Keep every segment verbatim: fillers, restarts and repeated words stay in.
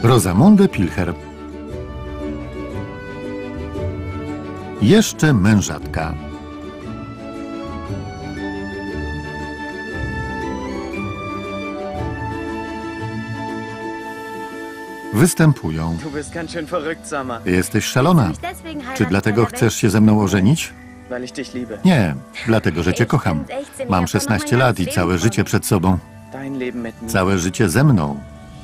Rosamundę Pilcher. Jeszcze mężatka. Występują. Jesteś szalona. Czy dlatego chcesz się ze mną ożenić? Nie, dlatego, że cię kocham. Mam szesnaście lat i całe życie przed sobą. Całe życie ze mną.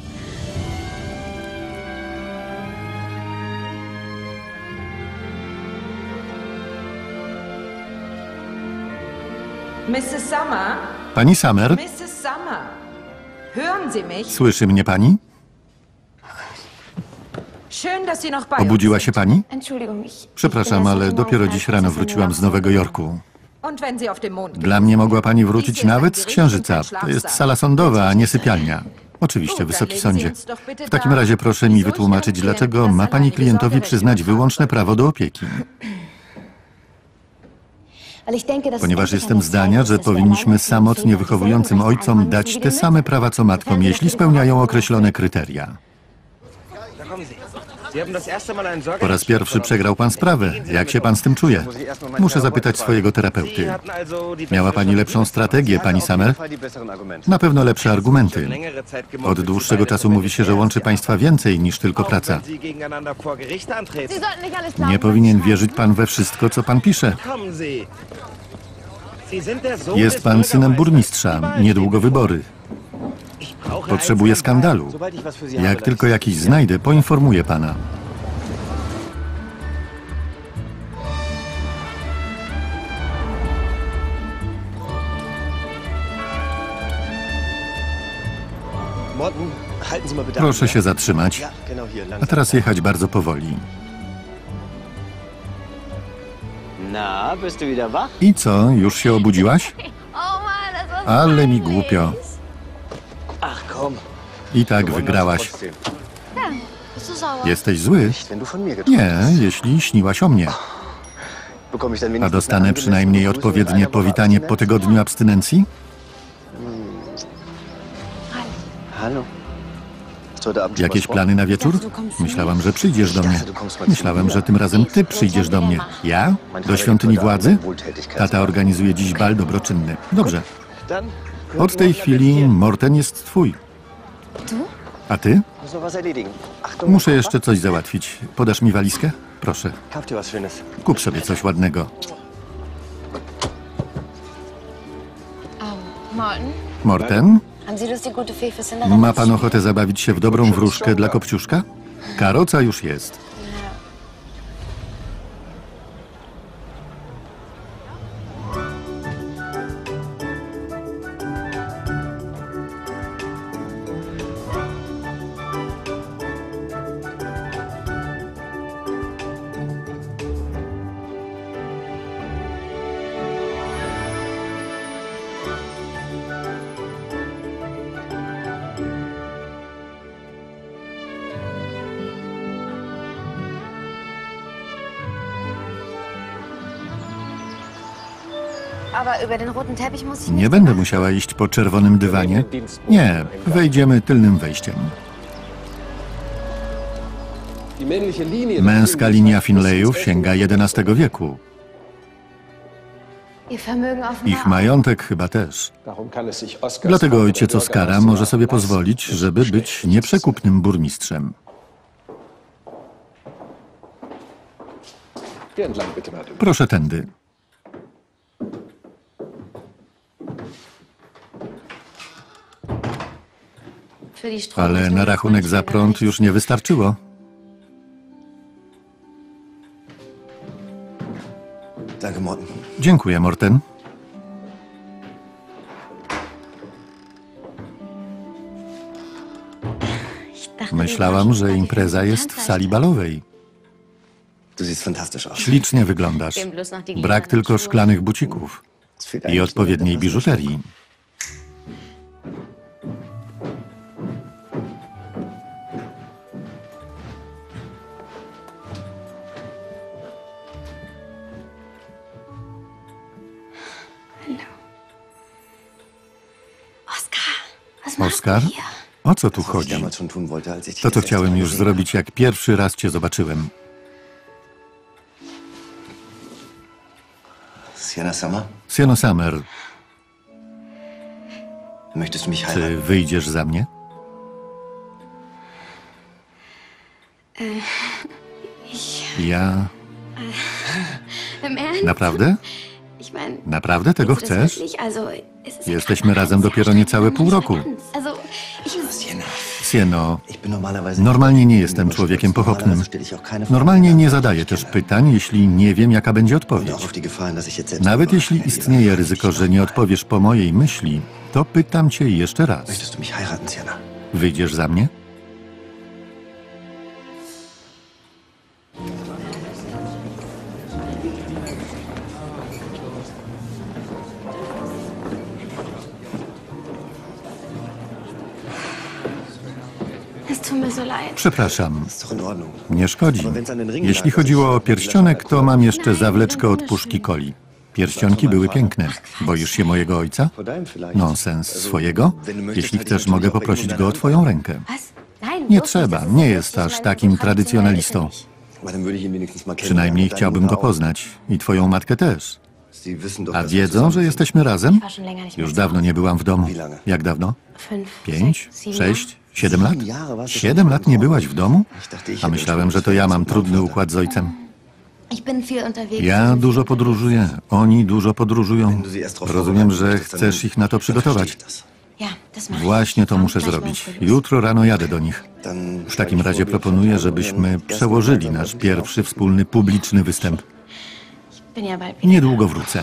missus Summer? Pani Summer? missus Summer, hören Sie mich? Słyszy mnie pani? Schön, dass Sie noch bei uns Obudziła sind. się pani? Entschuldigung, ich... Przepraszam, ale dopiero dziś rano wróciłam z Nowego Jorku. Und wenn Sie auf dem Mond Dla mnie mogła pani wrócić nawet z Księżyca. To jest sala sądowa, a nie sypialnia. Oczywiście, Wysoki Sądzie. W takim razie proszę mi wytłumaczyć, dlaczego ma pani klientowi przyznać wyłączne prawo do opieki. Ponieważ jestem zdania, że powinniśmy samotnie wychowującym ojcom dać te same prawa co matkom, jeśli spełniają określone kryteria. Po raz pierwszy przegrał pan sprawę. Jak się pan z tym czuje? Muszę zapytać swojego terapeuty. Miała pani lepszą strategię, pani Summer? Na pewno lepsze argumenty. Od dłuższego czasu mówi się, że łączy państwa więcej niż tylko praca. Nie powinien wierzyć pan we wszystko, co pan pisze. Jest pan synem burmistrza. Niedługo wybory. Potrzebuję skandalu. Jak tylko jakiś znajdę, poinformuję pana. Proszę się zatrzymać. A teraz jechać bardzo powoli. I co, już się obudziłaś? Ale mi głupio. I tak wygrałaś. Jesteś zły? Nie, jeśli śniłaś o mnie. A dostanę przynajmniej odpowiednie powitanie po tygodniu abstynencji? Jakieś plany na wieczór? Myślałam, że przyjdziesz do mnie. Myślałem, że tym razem ty przyjdziesz do mnie. Ja? Do świątyni władzy? Tata organizuje dziś bal dobroczynny. Dobrze. Od tej chwili Morten jest twój. A ty? Muszę jeszcze coś załatwić. Podasz mi walizkę? Proszę. Kup sobie coś ładnego. Morten? Ma pan ochotę zabawić się w dobrą wróżkę dla Kopciuszka? Karoca już jest. Nie będę musiała iść po czerwonym dywanie. Nie, wejdziemy tylnym wejściem. Męska linia Finleyów sięga jedenastego wieku. Ich majątek chyba też. Dlatego ojciec Oskara może sobie pozwolić, żeby być nieprzekupnym burmistrzem. Proszę tędy. Ale na rachunek za prąd już nie wystarczyło. Dziękuję, Morten. Myślałam, że impreza jest w sali balowej. Ślicznie wyglądasz. Brak tylko szklanych bucików i odpowiedniej biżuterii. Oskar? O co tu chodzi? To, co chciałem już zrobić, jak pierwszy raz cię zobaczyłem. Sienna Summer, Sienna Summer, möchtest du mich czy heiraten? wyjdziesz za mnie? Ja... Im Ernst? Naprawdę? Ich mein, Naprawdę tego willst du das chcesz? wirklich? Also, es ist ja Jesteśmy gerade razem ein dopiero sehr niecałe strenger pół Mann roku. für uns. Also, ich... Sienna, Sieno, ich bin normalerweise... normalnie nie jestem człowiekiem pochopnym. Normalerweise stelle ich auch keine Fragen. Normalnie nie zadaję też pytań, jeśli nie wiem, jaka będzie Und odpowiedź. auch auf die Gefahren, dass ich jetzt selbst Nawet überrasche, jeśli mein istnieje Lieber. ryzyko, że nie odpowiesz po mojej myśli, to pytam cię jeszcze raz. Möchtest du mich heiraten, Sienna? Wyjdziesz za mnie? Es tut mir so leid. Przepraszam, Ist doch in Ordnung. nie szkodzi. Jeśli chodziło o pierścionek, to mam jeszcze zawleczkę od puszki coli. Pierścionki były piękne. Boisz się mojego ojca? Vor deinem vielleicht. Nonsens. Swojego? Jeśli chcesz, mogę poprosić go o twoją rękę. Was? Nein, Nie bloß nicht. trzeba, Das ist nie ja jest wirklich aż mein takim so traditionell ist er tradycjonalistą. nicht. Aber dann würde ich ihn wenigstens mal kennenlernen. Przynajmniej Und deine chciałbym Mutter go auch. poznać. I twoją matkę też. Sie wissen doch, A dass wir wiedzą, zusammen że sind. jesteśmy razem? Ich war schon länger nicht mehr Już zu dawno nie byłam w domu. Jak dawno? Fünf, Pięć? sechs, sieben Sześć? Siedem lat? Sieben Jahre warst du Siedem schon lat nie byłaś w domu? Ich dachte, ich A hätte myślałem, że to ja mam trudny układ z ojcem. Ich bin viel unterwegs. Ja dużo podróżuję, oni dużo podróżują. Rozumiem, że chcesz ich na to przygotować. Ja, das mache ich. Właśnie to Komm, muszę gleich zrobić. morgen früh. Jutro rano jadę do nich. Dann W takim razie proponuję, żebyśmy przełożyli nasz pierwszy wspólny publiczny występ. Bin ja bald wieder. Niedługo wrócę.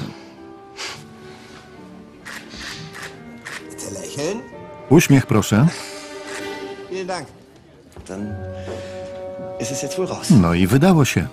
Bitte lächeln. Uśmiech, proszę. Vielen Dank. Dann ist es jetzt wohl raus. No i wydało się.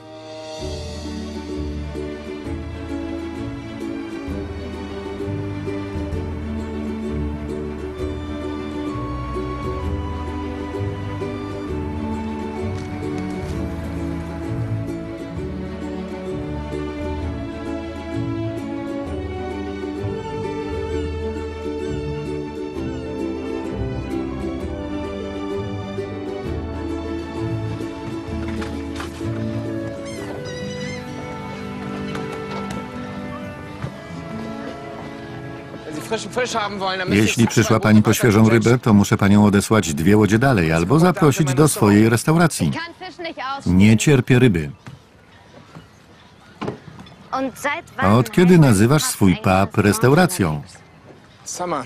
Wenn Sie frischen Fisch haben wollen, dann müssen Sie Jeśli fast przyszła zwei pani gute po świeżą Wasser- rybę, to muszę panią odesłać dwie łodzie dalej albo zaprosić do swojej restauracji. kann Fisch nicht ausstehen. Nie cierpię ryby. Und seit A wann od kiedy heißt nazywasz das swój ein Restaurant pub restauracją? Summer.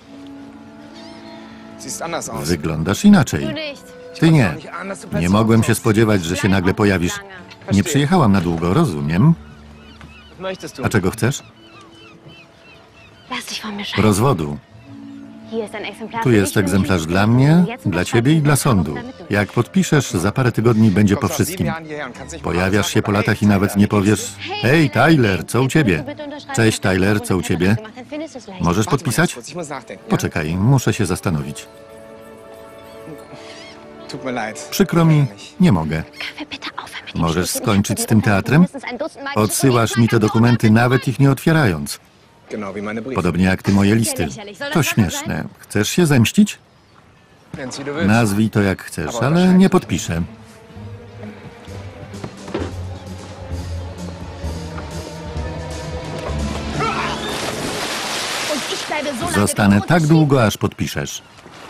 Siehst anders aus. Wyglądasz inaczej. Du nicht. Ty nie. Nicht an, dass du Nie plötzlich mogłem się aufkommst. spodziewać, że się nagle pojawisz. Nie przyjechałam na długo, rozumiem. Was möchtest du? A czego chcesz? Lass dich von mir scheiden. Rozwodu. Hier ist ein Exemplar Tu für jest dich und egzemplarz mich. dla mnie, Jetzt dla ciebie i dla sądu. Jak podpiszesz, za parę tygodni będzie po Kommst nach sieben wszystkim. Jahren hierher und kannst nicht mal Pojawiasz się sagen, po hey, latach i nawet Tyler, nie wie geht's powiesz: dir? Hej, Tyler, co u ciebie? Cześć, Tyler, co u ciebie? Możesz Warte mal podpisać? kurz, ich muss nachdenken. Ja? Poczekaj, muszę się zastanowić. Tut mir leid. Przykro mi, nie mogę. Możesz skończyć z tym teatrem? Odsyłasz mi te dokumenty, nawet ich nie otwierając. Genau wie meine Briefe. Podobnie jak ty moje listy. To śmieszne. Chcesz się zemścić? Nenn's wie du willst. Nazwij to jak chcesz, ale nie podpiszę. Zostanę tak długo, aż podpiszesz.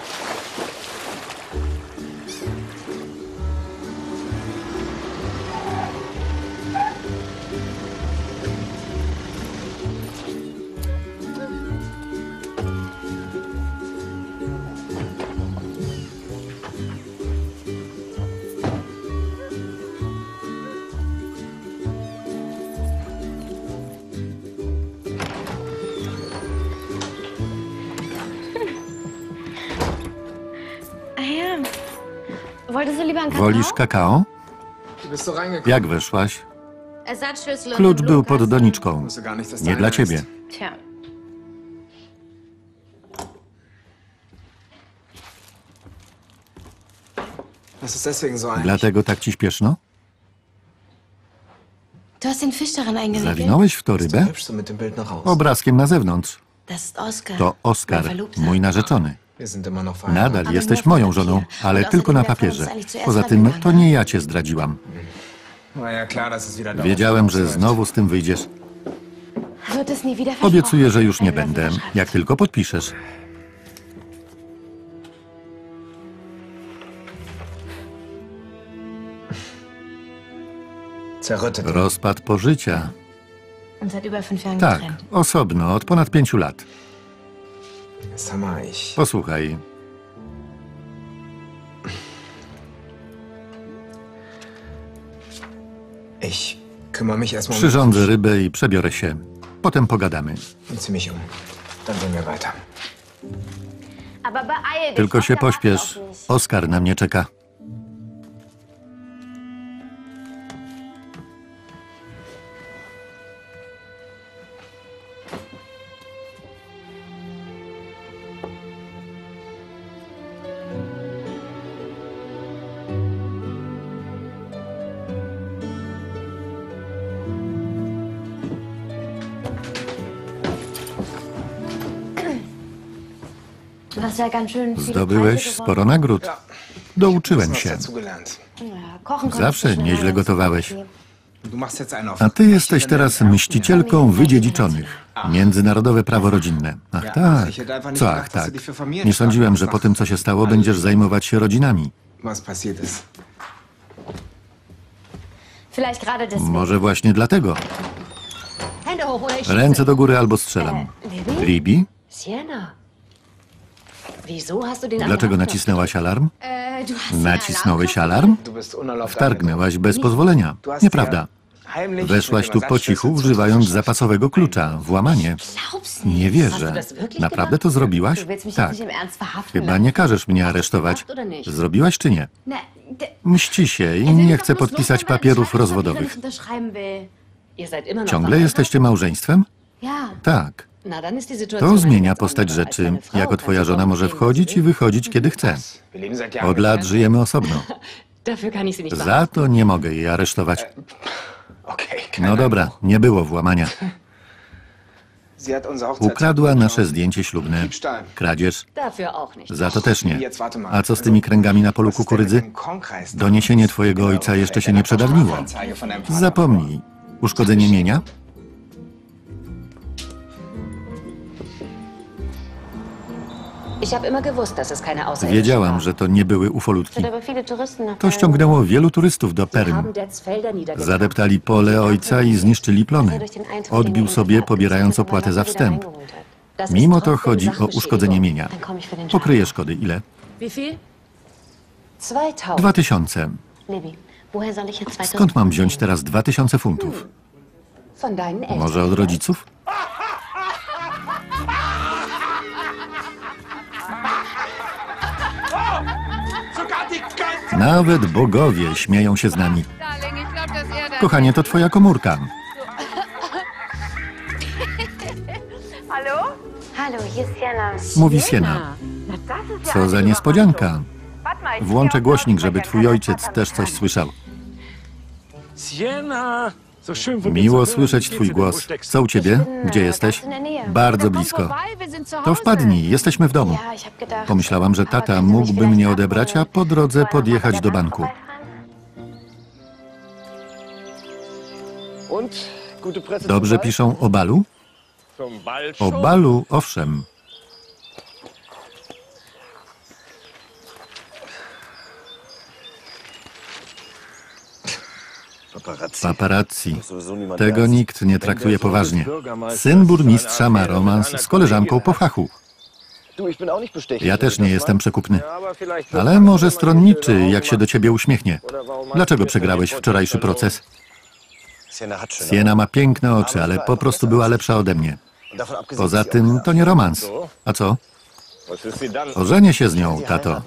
Ah ja. Wolltest du lieber einen Kakao? Wolisz kakao? Du bist so reingekommen. Jak weszłaś? Ersatzschlüssel und Klucz den był pod Blumenkasten. doniczką. Wusste gar nicht, dass Nie deiner dla ist. ciebie. Tja. Was ist deswegen so eilig? Dlatego tak ci śpieszno? Du hast den Fisch darin eingewickelt. Zawinąłeś w to rybę? Hübsch so mit dem Bild nach außen. Obrazkiem na zewnątrz. Das ist Oskar. To Oskar, mein Verlobter. mój narzeczony. Nadal jesteś moją żoną, ale tylko na papierze. Poza tym, to nie ja cię zdradziłam. Wiedziałem, że znowu z tym wyjdziesz. Obiecuję, że już nie będę, jak tylko podpiszesz. Rozpad pożycia. Tak, osobno, od ponad pięciu lat. Posłuchaj. Przyrządzę rybę i przebiorę się. Potem pogadamy. Tylko się pośpiesz. Oskar na mnie czeka. Zdobyłeś sporo nagród. Douczyłem się. Zawsze nieźle gotowałeś. A ty jesteś teraz mścicielką wydziedziczonych. Międzynarodowe prawo rodzinne. Ach tak. Co ach tak? Nie sądziłem, że po tym, co się stało, będziesz zajmować się rodzinami. Może właśnie dlatego. Ręce do góry albo strzelam. Libby? Dlaczego nacisnęłaś alarm? Nacisnąłeś alarm? Wtargnęłaś bez pozwolenia. Nieprawda. Weszłaś tu po cichu, używając zapasowego klucza. Włamanie. Nie wierzę. Naprawdę to zrobiłaś? Tak. Chyba nie każesz mnie aresztować. Zrobiłaś czy nie? Mści się i nie chce podpisać papierów rozwodowych. Ciągle jesteście małżeństwem? Tak. To zmienia postać rzeczy. Jako twoja żona może wchodzić i wychodzić, kiedy chce. Od lat żyjemy osobno. Za to nie mogę jej aresztować. No dobra, nie było włamania. Ukradła nasze zdjęcie ślubne. Kradzież? Za to też nie. A co z tymi kręgami na polu kukurydzy? Doniesienie twojego ojca jeszcze się nie przedawniło. Zapomnij. Uszkodzenie mienia? Wiedziałam, że to nie były ufolutki. To ściągnęło wielu turystów do Perm. Zadeptali pole ojca i zniszczyli plony. Odbił sobie, pobierając opłatę za wstęp. Mimo to chodzi o uszkodzenie mienia. Pokryje szkody ile? Dwa tysiące. Skąd mam wziąć teraz dwa tysiące funtów? Może od rodziców? Nawet bogowie śmieją się z nami. Kochanie, to twoja komórka. Mówi Siena. Co za niespodzianka. Włączę głośnik, żeby twój ojciec też coś słyszał. Miło słyszeć twój głos. Co u ciebie? Gdzie jesteś? Bardzo blisko. To wpadnij, jesteśmy w domu. Pomyślałam, że tata mógłby mnie odebrać, a po drodze podjechać do banku. Dobrze piszą o balu? O balu, owszem. Paparazzi. Tego nikt nie traktuje poważnie. Syn burmistrza ma romans z koleżanką po fachu. Ja też nie jestem przekupny. Ale może stronniczy, jak się do ciebie uśmiechnie. Dlaczego przegrałeś wczorajszy proces? Siena ma piękne oczy, ale po prostu była lepsza ode mnie. Poza tym to nie romans. A co? Ożenię się z nią, tato.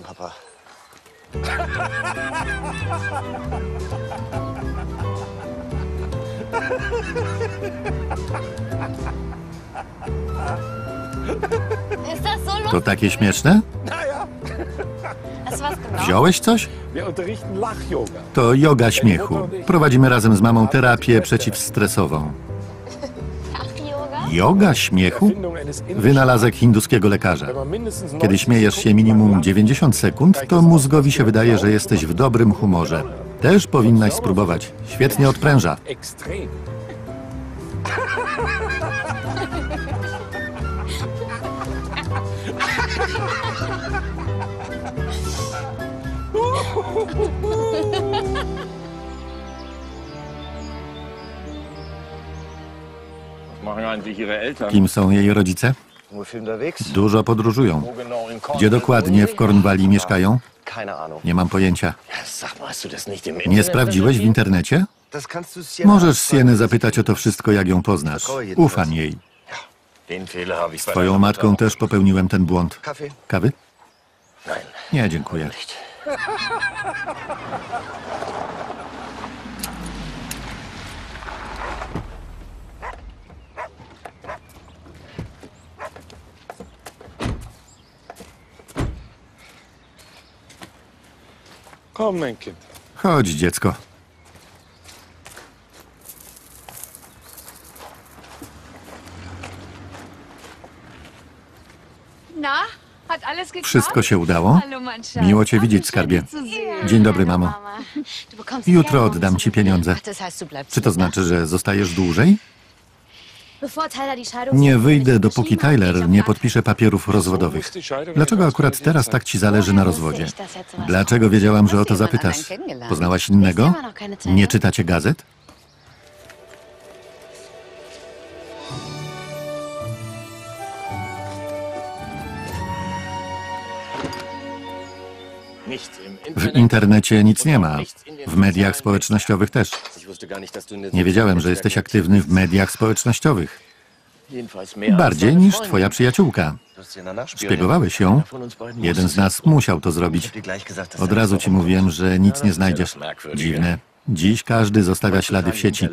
To takie śmieszne? Wziąłeś coś? To joga śmiechu. Prowadzimy razem z mamą terapię przeciwstresową. Joga śmiechu? Wynalazek hinduskiego lekarza. Kiedy śmiejesz się minimum dziewięćdziesiąt sekund, to mózgowi się wydaje, że jesteś w dobrym humorze. Też powinnaś spróbować. Świetnie odpręża. Kim są jej rodzice? Dużo podróżują. Gdzie dokładnie w Cornwalli mieszkają? Nie mam pojęcia. Nie sprawdziłeś w internecie? Możesz Sienę zapytać o to wszystko, jak ją poznasz. Ufam jej. Z twoją matką też popełniłem ten błąd. Kawy? Nie, dziękuję. Komm, mein Kind. Chodź, dziecko. Na, hat alles geklappt? Wszystko się udało? Hallo, mein Schatz. Miło cię Ach, widzieć, wie skarbie. schön, dich zu sehen. Dzień dobry, mamo. Du bekommst Jutro gerne oddam ci pieniądze. Ach, das heißt, du bleibst Czy to hier, znaczy, że zostajesz dłużej? Bevor Tyler die Scheidung Nie nicht wyjdę, dopóki unterschrieben hat, Tyler gehe ich nie auf podpisze papierów rozwodowych. Dlaczego akurat teraz tak ci zależy na rozwodzie? Dlaczego wiedziałam, że o to zapytasz? Poznałaś innego? Nie czytacie gazet? W internecie nic nie ma. W mediach społecznościowych też. Nie wiedziałem, że jesteś aktywny w mediach społecznościowych. Bardziej niż twoja przyjaciółka. Szpiegowałeś ją? Jeden z nas musiał to zrobić. Od razu ci mówiłem, że nic nie znajdziesz. Dziwne. Dziś każdy zostawia ślady w sieci.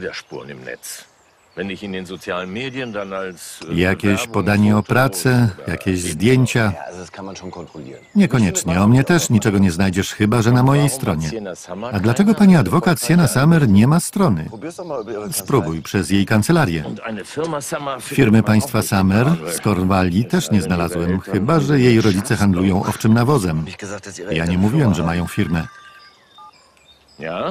Jakieś podanie o pracę, jakieś zdjęcia. Niekoniecznie. O mnie też niczego nie znajdziesz, chyba że na mojej stronie. A dlaczego pani adwokat Sienna Summer nie ma strony? Spróbuj przez jej kancelarię. Firmy państwa Summer z Cornwalli też nie znalazłem, chyba że jej rodzice handlują owczym nawozem. Ja nie mówiłem, że mają firmę. Ja?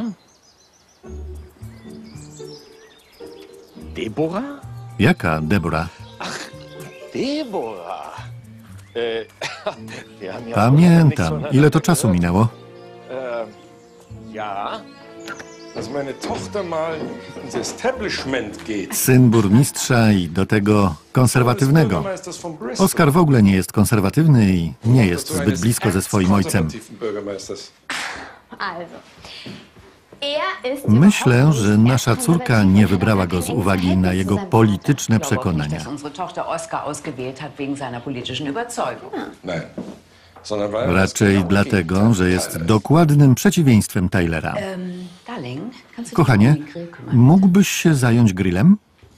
Deborah? Jaka Deborah? Deborah. Äh, wir haben ja Pamiętam. Ile to czasu minęło? Äh, ja. Dass meine Tochter mal ins Establishment geht. Syn burmistrza i do tego konserwatywnego. Bürgermeisters von Bristol. Oskar w ogóle nie jest konserwatywny i nie jest zbyt blisko ze swoim ojcem. Konservativen Bürgermeisters. Also. Er ist Myślę, że nasza córka nie wybrała go z uwagi na jego polityczne przekonania. dass unsere Tochter Oscar ausgewählt hat wegen seiner politischen Überzeugung. Nein. Sondern weil er das Raczej genaue dlatego, Gegenteil że jest ist. dokładnym przeciwieństwem Tylera. Ähm, Darling, kannst du Kochanie, dich um den Grill kümmern? mógłbyś się zająć grillem?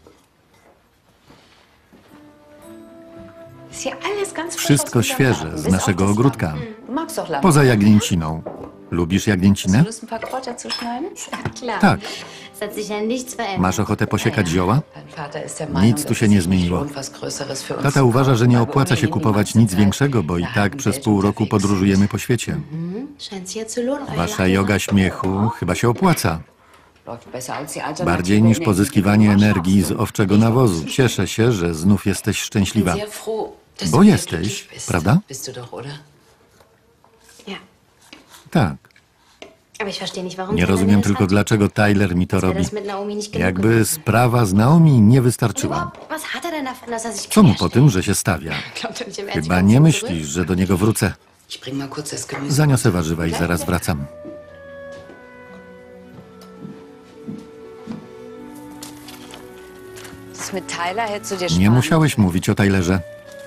Ist hier alles ganz frisch Wszystko aus unserem świeże Garten, z bis naszego auf das ogródka. Lamm. Du magst doch Lamm. Poza jagnięciną. Lubisz jagnięcinę? Hast du Lust, ein paar Kräuter zu schneiden? klar. Tak. Es hat sich ja nichts verändert. Masz ochotę posiekać zioła? Dein Vater ist der Meinung, Nic tu dass się es nie sich nicht zmieniło. lohnt, was Größeres für uns Tata zu uważa, że nie kaufen, opłaca się aber kupować ohnehin nic die meiste większego, bo i Zeit tak in przez Welt pół roku unterwegs podróżujemy po świecie. Scheint sich ja zu lohnen. euer Wasza Laden joga śmiechu chyba się opłaca. läuft besser als die Alternative Bardziej niż in der pozyskiwanie individuellen energii z Schaffung. owczego nawozu. Cieszę się, że znów jesteś szczęśliwa. Sehr froh, dass Bo du wieder jesteś, glücklich bist. prawda? Bist du doch, oder? Ja. Tak. Aber ich verstehe nicht, warum Nie Tyler rozumiem mir das tylko, antut. dlaczego Tyler mi to Als wäre robi. das mit Naomi nicht genug Jakby gewesen. sprawa z Naomi nie wystarczyła. Überhaupt, was hat er denn davon, dass er sich Co mu po querstellt? tym, że się stawia? Glaubt er nicht im Ernst, Chyba ich nie komm zurück? myślisz, że do niego wrócę. Ich bring mal kurz das Gemüse. Zaniosę warzywa i zaraz wracam. Das mit Tyler hättest du dir Nie sparen musiałeś mówić o Tylerze.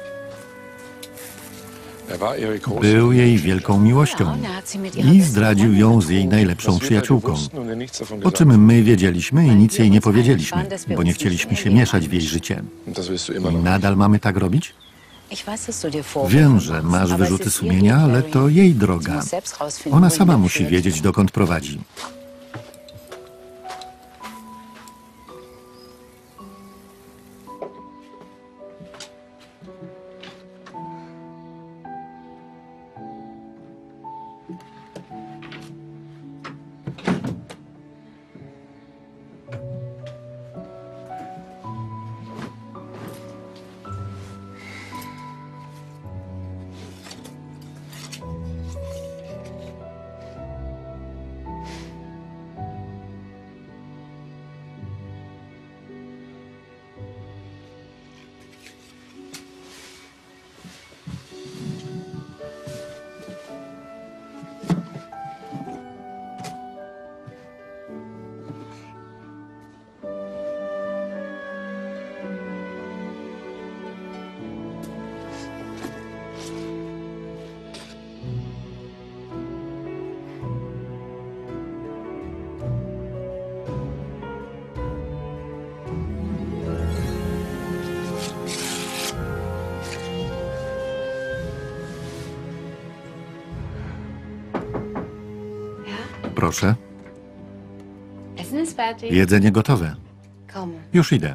Er war ihre große Był jej wielką miłością können. Er hat sie mit ihrer i besten zdradził ją z jej najlepszą przyjaciółką. O czym my wiedzieliśmy i nic jej nie powiedzieliśmy, bo nie chcieliśmy się mieszać w jej życie. Und das willst du immer I noch. nadal mamy tak robić? Ich weiß, dass du dir Vorwürfe Wiem, że machst, masz aber es wyrzuty ist ihr sumienia, Weg, ale Barry. to jej Sie droga. muss selbst rausfinden, Ona wohin sama er musi führt. wiedzieć, dokąd prowadzi. Proszę. Essen ist fertig. Jedzenie gotowe. Komm. Już idę.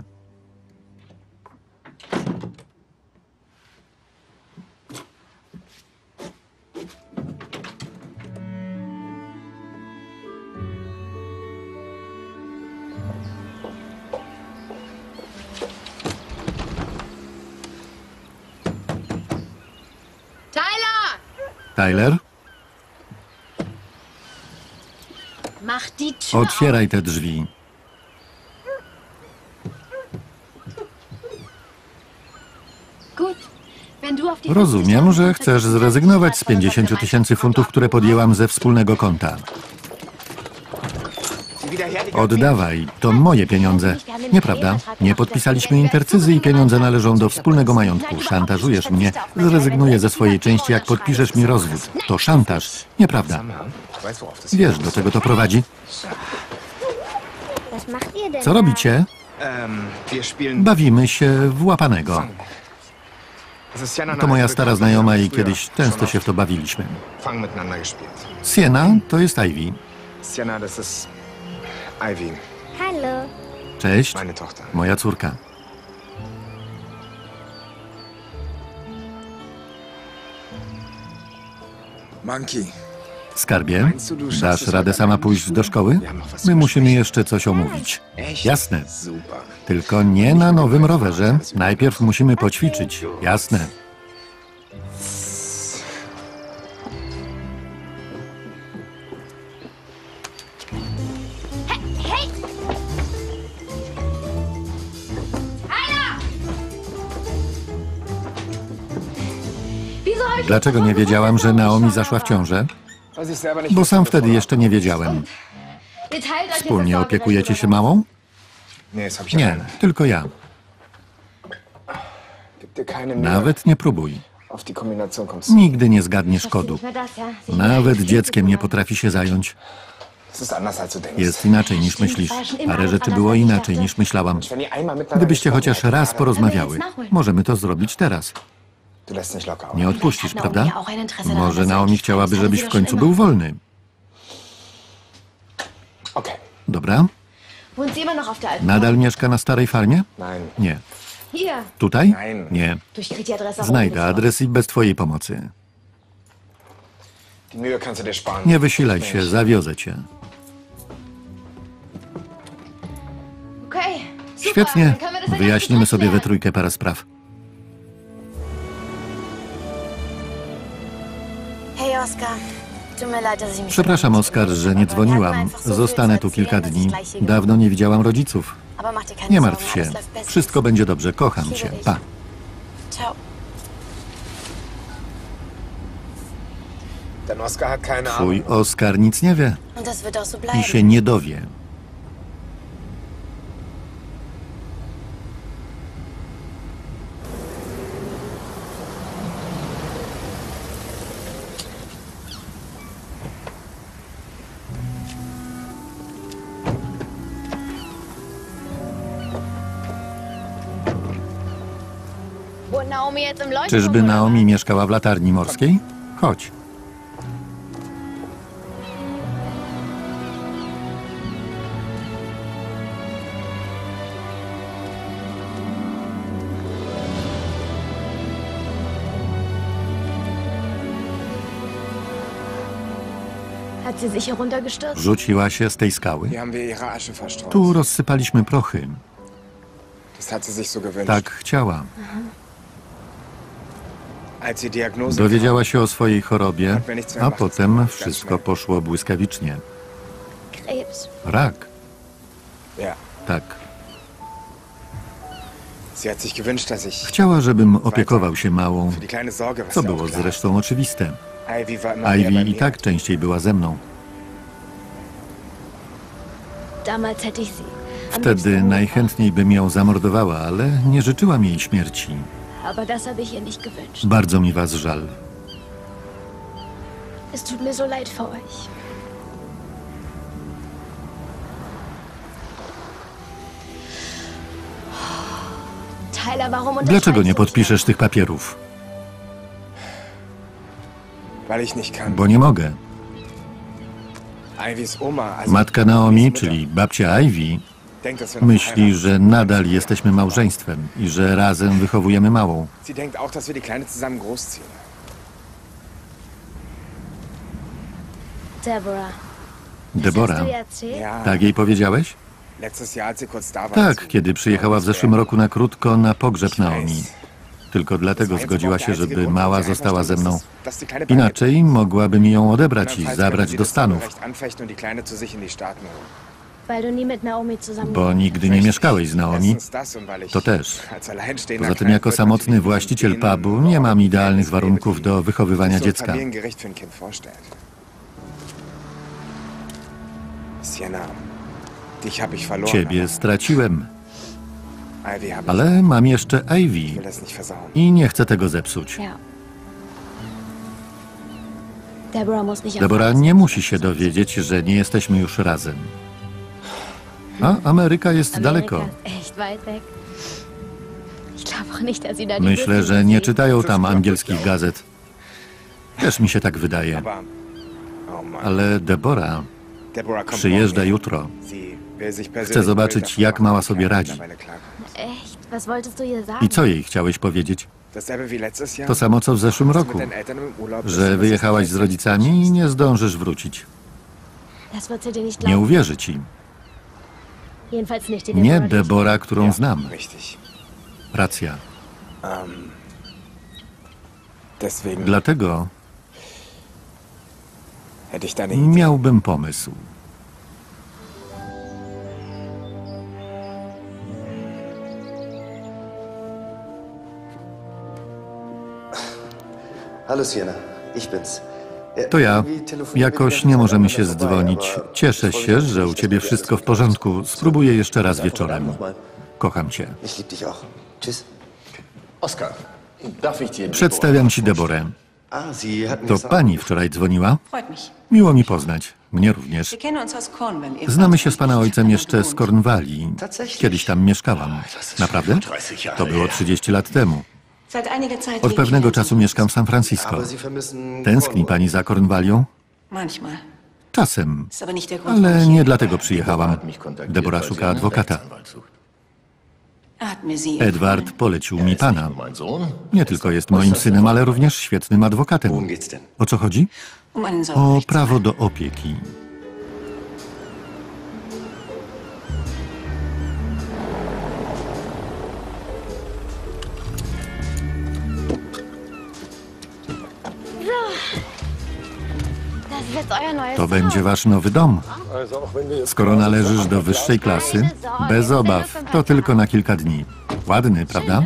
Tyler! Tyler, Mach die Tür otwieraj te drzwi. Gut. Wenn du auf die Rozumiem, że chcesz zrezygnować z pięćdziesięciu tysięcy funtów, które podjęłam ze wspólnego konta. Oddawaj, to moje pieniądze. Nieprawda. Nie podpisaliśmy intercyzy i pieniądze należą do wspólnego majątku. Szantażujesz mnie. Zrezygnuję ze swojej części, jak podpiszesz mi rozwód. To szantaż. Nieprawda. Wiesz, do czego to prowadzi? Co robicie? Bawimy się w łapanego. To moja stara znajoma i kiedyś często się w to bawiliśmy. Sienna to jest Ivy. Sienna, das ist Ivy, Hallo. Cześć, meine Tochter. moja córka. Monkey. Skarbie, dasz radę sama pójść do szkoły? My musimy jeszcze coś omówić. Jasne. Super. Tylko nie na nowym rowerze. Najpierw musimy poćwiczyć. Jasne. Dlaczego nie wiedziałam, że Naomi zaszła w ciążę? Was ich selber nicht Bo sam wtedy jeszcze nie wiedziałem. Wspólnie opiekujecie się małą? Nee, das hab ich Nie, alleine. tylko ja. Gib dir keine Mühe. Nawet nie próbuj. Auf die Kombination kommst du. Nigdy nie zgadniesz kodu. Nawet dzieckiem nie potrafi się zająć. Es ist anders als du denkst. Jest inaczej niż myślisz. Parę rzeczy było inaczej niż myślałam. Wenn ihr einmal miteinander Gdybyście gesprochen chociaż hättet, raz dann- porozmawiały, możemy to zrobić teraz. Du lässt nicht locker. Nie odpuścisz, Naomi prawda? auch ein Interesse daran, Może dass Naomi ich- chciałaby, Das żebyś hat w sie końcu doch był schon wolny. Okay. Dobra? Wohnt sie immer noch auf der alten Nadal mieszka na starej farmie? Nein. Nie. Hier. Tutaj? Nein. Nie. Durchkriegt die Adresse. Znajdę adres i bez twojej pomocy. Die Mühe kannst du dir sparen. Nie wysilaj się, zawiozę cię. Okay. Super. Świetnie. Dann können wir das ja Wyjaśnimy ganz sobie we klären. trójkę parę spraw. Hey Oskar. Tut mir leid, dass ich mich Przepraszam, Oskar, że nie dzwoniłam. Zostanę tu kilka dni. Dawno nie widziałam rodziców. Aber mach dir keine Nie Sorgen, martw się. alles läuft bestens. Wszystko będzie dobrze. Kocham cię. Pa. Ciao. Denn Oscar hat keine Ahnung. Twój Oskar nic nie wie Und das wird auch so i bleiben. się nie dowie. Wohnt Naomi jetzt im Leuchtturm? Czyżby oder Naomi mieszkała w latarni morskiej? Chodź. Hat sie sich heruntergestürzt? Rzuciła się z tej skały? Hier haben wir ihre Asche verstreut. Tu rozsypaliśmy prochy. Das hat sie sich so gewünscht. Tak chciała. Als die Diagnose Dowiedziała się o swojej chorobie, a potem wszystko poszło błyskawicznie. Krebs. Rak. kam, ja. Tak. Sie hat sich gewünscht, dass ich Chciała, żebym opiekował się małą, für die kleine Sorge, was co ja auch było klar zresztą oczywiste. ist. Ivy war immer mehr Ivy bei i mir. tak częściej była ze mną. Damals hätte ich sie. am Wtedy liebsten najchętniej bym ją zamordowała, ale nie życzyłam jej śmierci. umgebracht. Aber das habe ich ihr nicht gewünscht. Bardzo mi was żal. Es tut mir so leid für euch. Tyler, warum Dlaczego unterschreibst nie du nicht? podpiszesz tych papierów? Weil ich nicht kann. Bo nie mogę. Ivys Oma, also Matka Naomi, czyli babcia Ivy, denkt, dass wir noch myśli, heiraten. że nadal jesteśmy małżeństwem i że razem wychowujemy małą. Sie denkt auch, dass wir die Kleine zusammen großziehen. Deborah. Deborah, Hast du ihr erzählt? Ja, tak jej powiedziałeś? letztes Jahr, als sie kurz da war. Tak, kiedy przyjechała w zeszłym roku na krótko na pogrzeb Naomi. Tylko dlatego zgodziła się, żeby mała została ze mną. Inaczej mogłaby mi ją odebrać i zabrać do Stanów, Weil du nie mit Naomi zusammen bo nigdy nie mieszkałeś z Naomi. To też. Poza tym jako samotny właściciel pubu nie mam idealnych warunków do wychowywania dziecka. Ciebie straciłem, ale mam jeszcze Ivy i nie chcę tego zepsuć. Ja. Deborah muss nicht Deborah erfahren, nie musi się dowiedzieć, że nie jesteśmy już razem. A Ameryka jest daleko. Amerika ist echt weit weg. Ich glaube auch nicht, dass sie da die Myślę, Würfel że nie sieht. czytają tam angielskich gazet. Też mi się tak wydaje. Ale Deborah przyjeżdża jutro. Chcę zobaczyć, jak mała sobie radzi. Echt? Was wolltest du ihr I sagen? co jej chciałeś powiedzieć? To samo, co w zeszłym roku. Że wyjechałaś z rodzicami i nie zdążysz wrócić. Das wird sie dir nicht Nie glauben. uwierzy ci. Jedenfalls nicht die Nie Deborah, die ich Deborah, którą znam. Richtig. Racja. Deswegen Dlatego hätte ich da eine Idee. miałbym pomysł. Hallo Sienna, ich bin's. Ja, To ja. irgendwie telefonieren Jakoś wir nie die możemy ganze się Zeit vorbei, zdzwonić. aber Cieszę das wollte się, ich że u nicht, ciebie dass wir wszystko w jetzt porządku. Spróbuję jeszcze raz einfach wieczorem. nochmal. Kocham cię. Ich lieb dich auch. Tschüss. Oskar, darf ich dir Przedstawiam ci Deborę. Ah, Sie hatten To gesagt, pani wczoraj dzwoniła? Freut mich. Miło mi poznać. Mnie również. Wir kennen uns aus Cornwall. Ihr Znamy Vater się z pana und ich ojcem haben jeszcze z gewohnt. Cornwalli. Kiedyś tam mieszkałam. Naprawdę? To było trzydzieści lat temu. Seit einiger Zeit Od lebe ich pewnego in czasu mieszkam w San Francisco. aber Sie vermissen Tęskni Cornwall. pani za Cornwallią? Manchmal. Czasem. Ist aber nicht der Grund, warum Ale ich nie hier dlatego przyjechałam. Deborah szuka adwokata. Er hat mir sie Edward polecił mi pana. mein Sohn? Nie tylko jest moim synem, ale również świetnym adwokatem. Worum geht's denn? O co chodzi? um einen O Sorgerecht. prawo do opieki. Das ist jetzt euer neues To będzie wasz nowy dom. Also auch wenn wir jetzt Skoro należysz do wyższej klasy, bez obaw, to tylko na kilka dni. Ładny, prawda?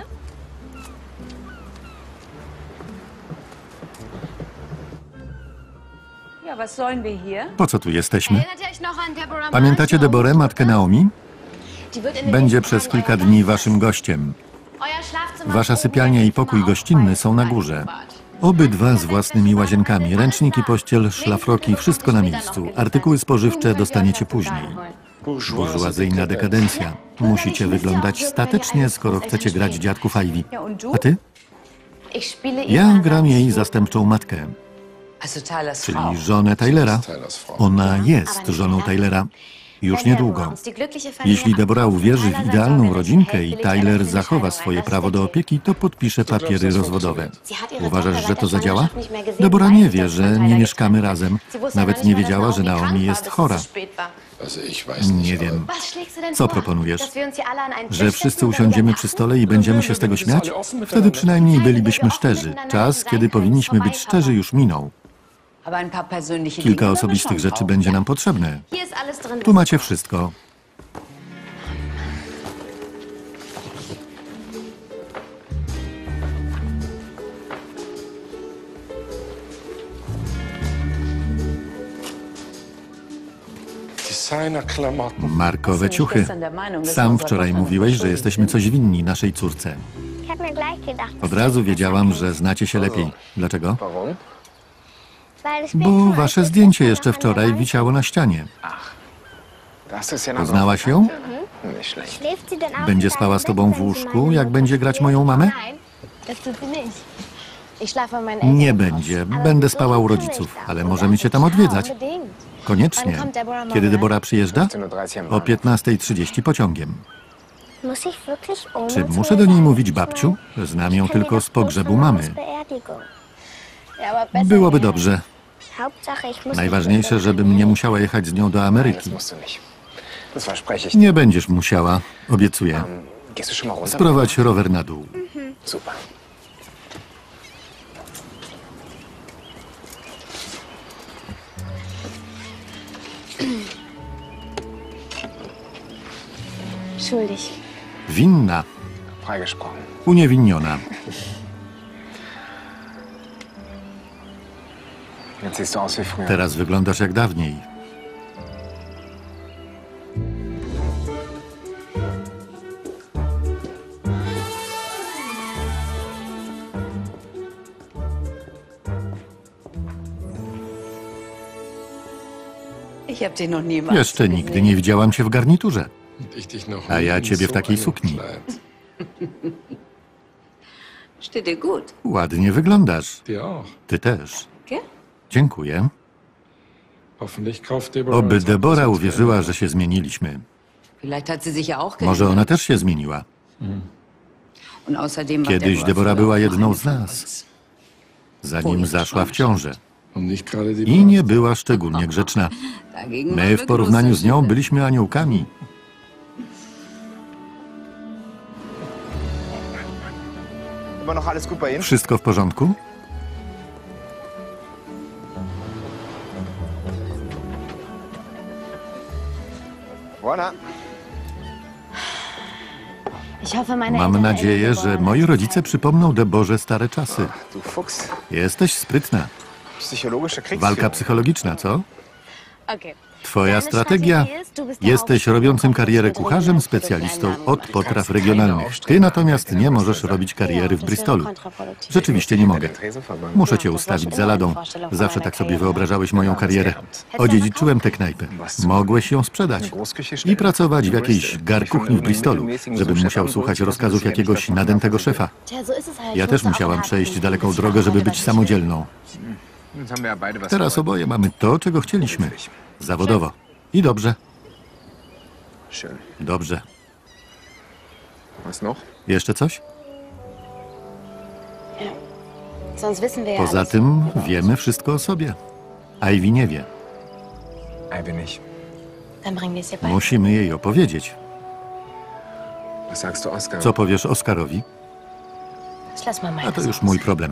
Ja, was sollen wir hier? Po co tu jesteśmy? Erinnert ihr euch noch an Deborah Pamiętacie Marshall? Deborę, matkę Naomi? Die wird in den Będzie nächsten przez Tagen kilka euer dni Gast waszym sein. gościem. Euer Schlafzimmer Wasza oben, sypialnia i Esszimmer pokój auch gościnny beides są na ist górze. eingespart. Obydwa z własnymi łazinkami, ręczniki, pościel, szlafroki, wszystko na miejscu. Artykuły spożywcze dostaniecie później. Burżuazyjna dekadencja. Musicie wyglądać statecznie, skoro chcecie grać dziadków Ivy. Ja, und du? A ty? Ich spiele Ja ihre gram jej Ersatzfigur. zastępczą matkę, Also Tylers Frau. czyli żonę Tylera. Tylers Frau. Ona jest żoną Tylera. Już niedługo. Jeśli Deborah uwierzy w idealną rodzinkę i Tyler zachowa swoje prawo do opieki, to podpisze papiery rozwodowe. Uważasz, że to zadziała? Deborah nie wie, że nie mieszkamy razem. Nawet nie wiedziała, że Naomi jest chora. Nie wiem. Co proponujesz? Że wszyscy usiądziemy przy stole i będziemy się z tego śmiać? Wtedy przynajmniej bylibyśmy szczerzy. Czas, kiedy powinniśmy być szczerzy, już minął. Kilka osobistych rzeczy będzie nam potrzebne. Tu macie wszystko. Markowe ciuchy. Sam wczoraj mówiłeś, że jesteśmy coś winni naszej córce. Od razu wiedziałam, że znacie się lepiej. Dlaczego? Bo wasze zdjęcie jeszcze wczoraj wisiało na ścianie. Poznałaś ją? Będzie spała z tobą w łóżku, jak będzie grać moją mamę? Nie będzie. Będę spała u rodziców, ale możemy cię tam odwiedzać. Koniecznie. Kiedy Deborah przyjeżdża? O piętnastej trzydzieści pociągiem. Czy muszę do niej mówić babciu? Znam ją tylko z pogrzebu mamy. Byłoby dobrze. Najważniejsze, żebym nie musiała jechać z nią do Ameryki. Nie będziesz musiała, obiecuję. Sprowadź rower na dół. Winna. Uniewinniona. Teraz wyglądasz jak dawniej. Jeszcze nigdy nie widziałam cię w garniturze. A ja ciebie w takiej sukni. Ładnie wyglądasz. Ty też. Dziękuję. Oby Deborah uwierzyła, że się zmieniliśmy. Może ona też się zmieniła. Kiedyś Deborah była jedną z nas, zanim zaszła w ciążę. I nie była szczególnie grzeczna. My w porównaniu z nią byliśmy aniołkami. Wszystko w porządku? Mam nadzieję, że moi rodzice przypomną Deborze stare czasy. Jesteś sprytna. Walka psychologiczna, co? Twoja strategia? Jesteś robiącym karierę kucharzem, specjalistą od potraw regionalnych. Ty natomiast nie możesz robić kariery w Bristolu. Rzeczywiście nie mogę. Muszę cię ustawić za ladą. Zawsze tak sobie wyobrażałeś moją karierę. Odziedziczyłem tę knajpę. Mogłeś ją sprzedać i pracować w jakiejś garkuchni w Bristolu, żebym musiał słuchać rozkazów jakiegoś nadętego szefa. Ja też musiałam przejść daleką drogę, żeby być samodzielną. Teraz oboje mamy to, czego chcieliśmy. Zawodowo. I dobrze. Dobrze. Jeszcze coś? Poza tym wiemy wszystko o sobie. Ivy nie wie. Musimy jej opowiedzieć. Co powiesz Oskarowi? A to już mój problem.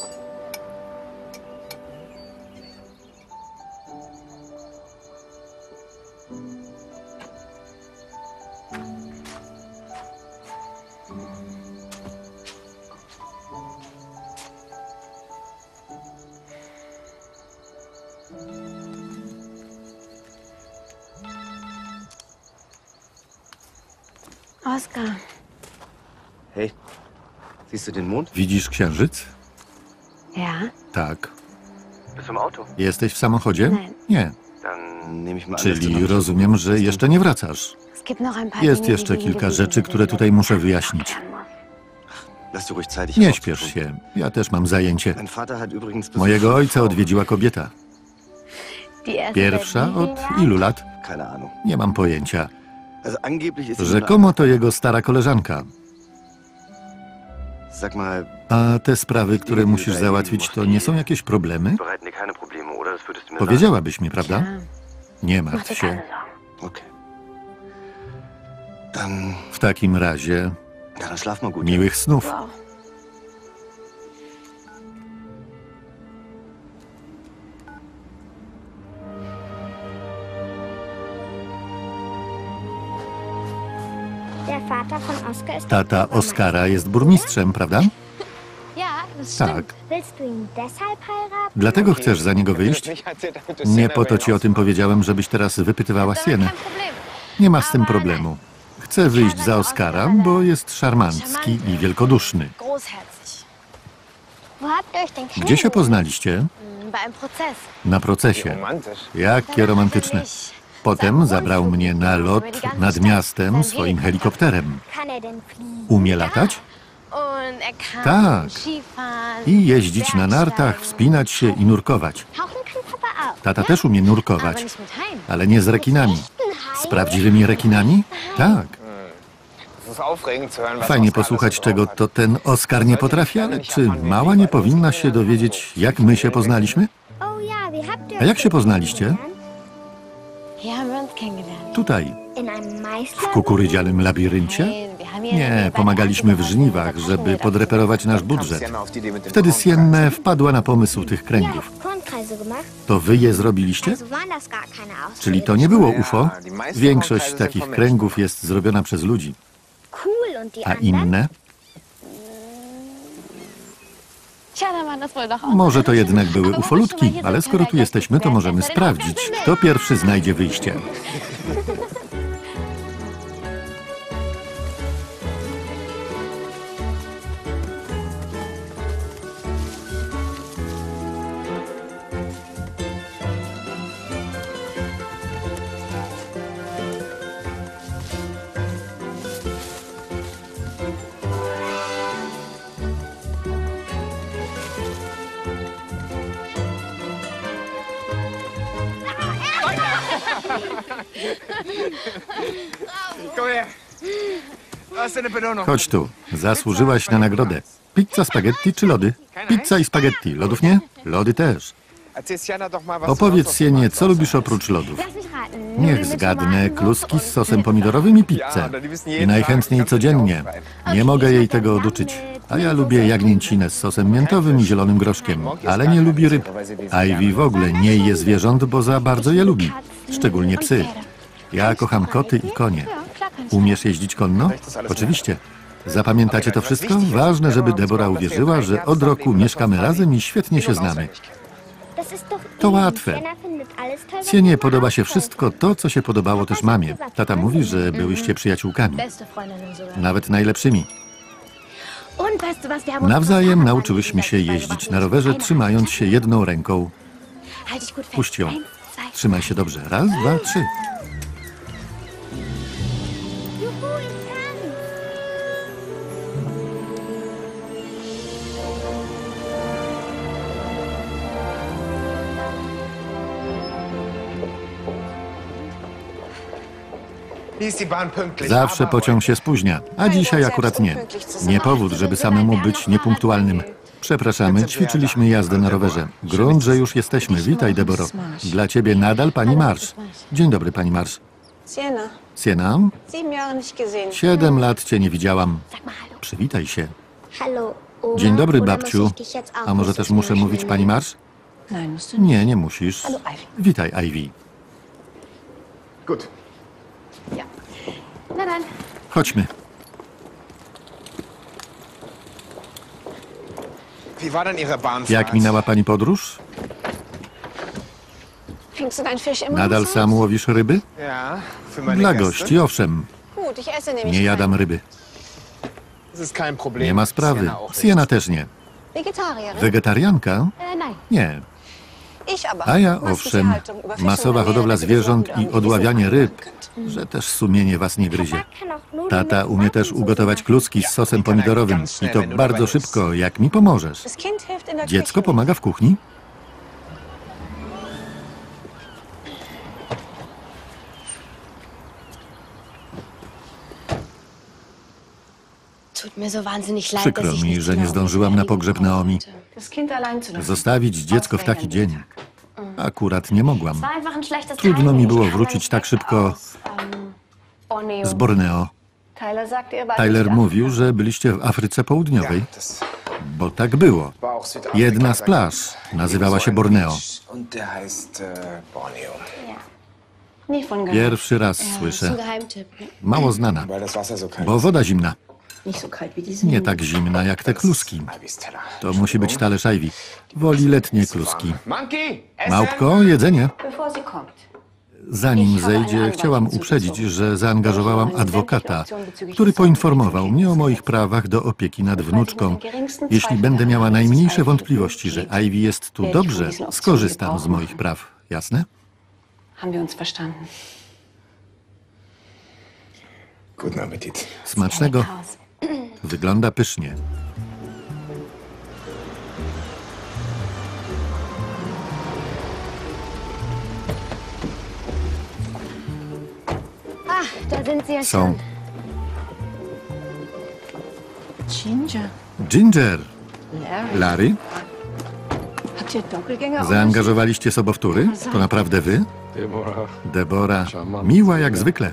Oskar. Hey, siehst du den Mond? Widzisz księżyc? Ja? Tak. Bist du im Auto? Jesteś w samochodzie? Nein. Nie. Dann nehme ich mal alles Czyli zusammen. rozumiem, że jeszcze nie wracasz. Es gibt noch ein paar Jest Dinge, jeszcze die kilka wir rzeczy, wissen które tutaj muszę wyjaśnić. Lass dir ruhig Zeit, ich Nie hab śpiesz aufzurufen. się. Ja też mam zajęcie. Mein Vater hat übrigens Besuch Mojego von ojca Frau. odwiedziła kobieta. Die erste Pierwsza seit wie od vielen Jahren? ilu lat? Keine Ahnung. Nie mam pojęcia. Also angeblich ist sie Rzekomo to jego stara koleżanka. Sag mal, A te sprawy, które musisz załatwić, to nie są jakieś problemy? bereiten dir keine Probleme, oder? Das würdest du mir sagen. Powiedziałabyś mi, prawda? Nie martw się. Okay. Dann, W takim razie ja, dann schlaf mal gut. miłych snów. Tata Oskara jest burmistrzem, prawda? Tak. Dlatego chcesz za niego wyjść? Nie po to ci o tym powiedziałem, żebyś teraz wypytywała Sienę. Nie ma z tym problemu. Chcę wyjść za Oskara, bo jest szarmancki i wielkoduszny. Gdzie się poznaliście? Na procesie. Jakie romantyczne. Potem zabrał mnie na lot nad miastem swoim helikopterem. Umie latać? Tak. I jeździć na nartach, wspinać się i nurkować. Tata też umie nurkować, ale nie z rekinami. Z prawdziwymi rekinami? Tak. Fajnie posłuchać, czego to ten Oskar nie potrafi, ale czy mała nie powinna się dowiedzieć, jak my się poznaliśmy? A jak się poznaliście? Tutaj. W kukurydzianym labiryncie? Nie, pomagaliśmy w żniwach, żeby podreperować nasz budżet. Wtedy Sienne wpadła na pomysł tych kręgów. To wy je zrobiliście? Czyli to nie było U F O? Większość takich kręgów jest zrobiona przez ludzi. A inne? Może to jednak były ufolutki, ale skoro tu jesteśmy, to możemy sprawdzić, kto pierwszy znajdzie wyjście. Chodź tu, zasłużyłaś na nagrodę. Pizza, spaghetti czy lody? Pizza i spaghetti. Lodów nie? Lody też. Opowiedz Sienie, co lubisz oprócz lodów. Niech zgadnę, kluski z sosem pomidorowym i pizzę. I najchętniej codziennie. Nie mogę jej tego oduczyć. A ja lubię jagnięcinę z sosem miętowym i zielonym groszkiem, ale nie lubi ryb. Ivy w ogóle nie je zwierząt, bo za bardzo je lubi. Szczególnie psy. Ja kocham koty i konie. Umiesz jeździć konno? Oczywiście. Zapamiętacie to wszystko? Ważne, żeby Deborah uwierzyła, że od roku mieszkamy razem i świetnie się znamy. To łatwe. Sienie podoba się wszystko to, co się podobało też mamie. Tata mówi, że byłyście przyjaciółkami. Nawet najlepszymi. Nawzajem nauczyłyśmy się jeździć na rowerze, trzymając się jedną ręką. Puść ją. Trzymaj się dobrze. Raz, dwa, trzy. Zawsze pociąg się spóźnia, a dzisiaj akurat nie. Nie powód, żeby samemu być niepunktualnym. Przepraszamy, ćwiczyliśmy jazdę na rowerze. Grunt, że już jesteśmy. Witaj, Deborah. Dla ciebie nadal pani Marsz. Dzień dobry, pani Marsz. Siena? Siedem lat cię nie widziałam. Przywitaj się. Dzień dobry, babciu. A może też muszę mówić pani Marsz? Nie, nie musisz. Witaj, Ivy. Chodźmy. Jak minęła pani podróż? Nadal sam łowisz ryby? Dla gości, owszem. Nie jadam ryby. Nie ma sprawy. Siena też nie. Wegetarianka? Nie. A ja, owszem, masowa hodowla zwierząt i odławianie ryb, że też sumienie was nie gryzie. Tata umie też ugotować kluski z sosem pomidorowym i to bardzo szybko, jak mi pomożesz. Dziecko pomaga w kuchni? Przykro mi, że nie zdążyłam na pogrzeb Naomi. Zostawić dziecko w taki dzień. Akurat nie mogłam. Trudno mi było wrócić tak szybko z Borneo. Tyler mówił, że byliście w Afryce Południowej. Bo tak było. Jedna z plaż nazywała się Borneo. Pierwszy raz słyszę. Mało znana. Bo woda zimna. Nie tak zimna jak te kluski. To musi być talerz Ivy. Woli letnie kluski. Małpko, jedzenie. Zanim zejdzie, chciałam uprzedzić, że zaangażowałam adwokata, który poinformował mnie o moich prawach do opieki nad wnuczką. Jeśli będę miała najmniejsze wątpliwości, że Ivy jest tu dobrze, skorzystam z moich praw. Jasne? Smacznego. Wygląda pysznie. Są. Ginger. Larry? Zaangażowaliście sobowtóry? To naprawdę wy? Deborah. Miła jak zwykle.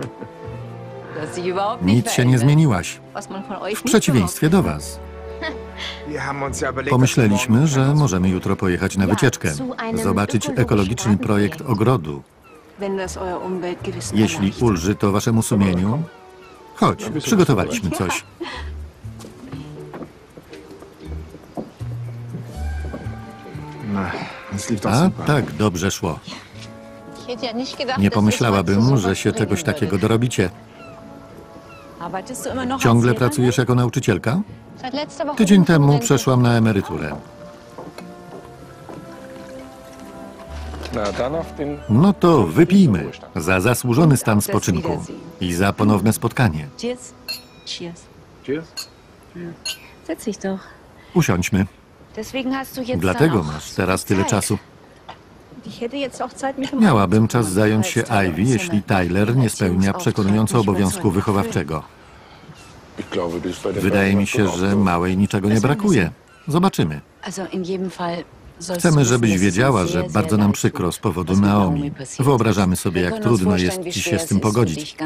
Nic się nie zmieniłaś. W przeciwieństwie do was. Pomyśleliśmy, że możemy jutro pojechać na wycieczkę. Zobaczyć ekologiczny projekt ogrodu. Jeśli ulży to waszemu sumieniu, chodź, przygotowaliśmy coś. A tak dobrze szło. Nie pomyślałabym, że się czegoś takiego dorobicie. Ciągle pracujesz jako nauczycielka? Tydzień temu przeszłam na emeryturę. No to wypijmy za zasłużony stan spoczynku i za ponowne spotkanie. Usiądźmy. Dlatego masz teraz tyle czasu. Miałabym czas zająć się Ivy, jeśli Tyler nie spełnia przekonująco obowiązku wychowawczego. Wydaje mi się, że małej niczego nie brakuje. Zobaczymy. Chcemy, żebyś wiedziała, że bardzo nam przykro z powodu Naomi. Wyobrażamy sobie, jak trudno jest ci się z tym pogodzić.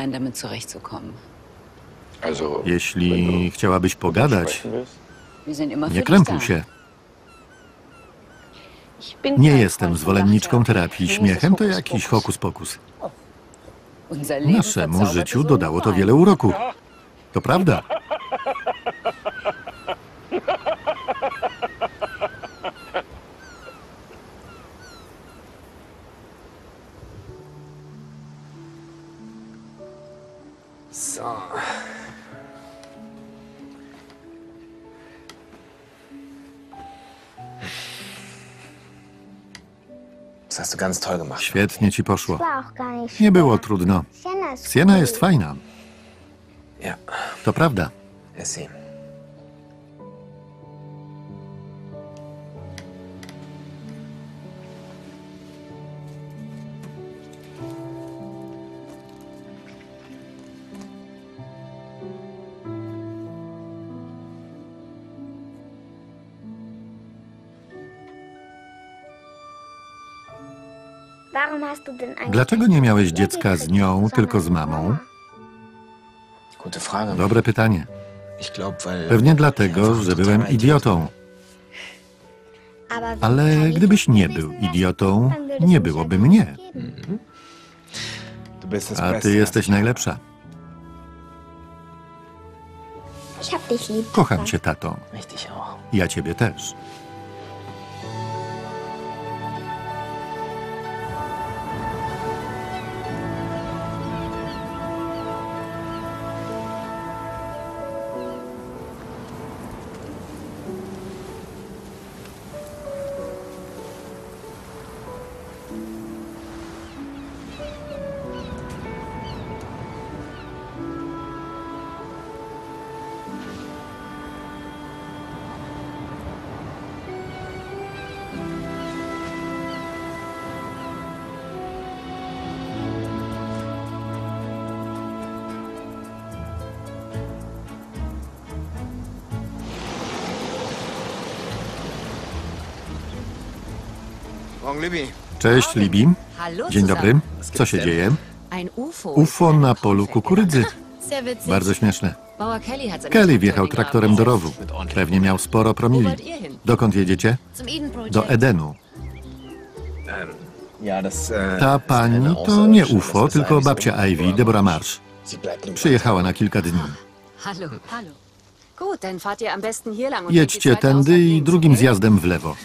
Jeśli chciałabyś pogadać, nie krępuj się. Nie jestem zwolenniczką terapii śmiechem, to jakiś hokus pokus. Naszemu życiu dodało to wiele uroku. To prawda. So. Das hast du ganz toll gemacht. Świetnie ci poszło. Nie było trudno. Sienna jest fajna. Ja. To prawda. Ist sie. Dlaczego nie miałeś dziecka z nią, tylko z mamą? Dobre pytanie. Pewnie dlatego, że byłem idiotą. Ale gdybyś nie był idiotą, nie byłoby mnie. A ty jesteś najlepsza. Kocham cię, tato. Ja ciebie też. Cześć, Libby. Dzień dobry. Co się dzieje? U F O na polu kukurydzy. Bardzo śmieszne. Kelly wjechał traktorem do rowu. Pewnie miał sporo promili. Dokąd jedziecie? Do Edenu. Ta pani to nie U F O, tylko babcia Ivy, Deborah Marsh. Przyjechała na kilka dni. Jedźcie tędy i drugim zjazdem w lewo.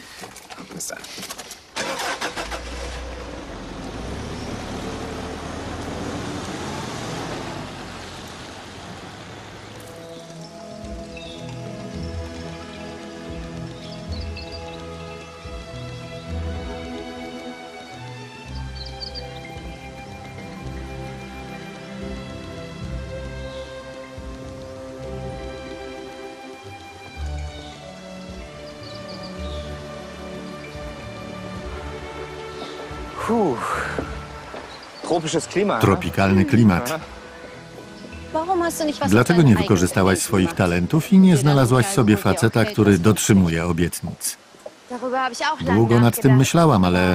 Tropikalny klimat. Dlaczego nie wykorzystałaś swoich talentów i nie znalazłaś sobie faceta, który dotrzymuje obietnic? Długo nad tym myślałam, ale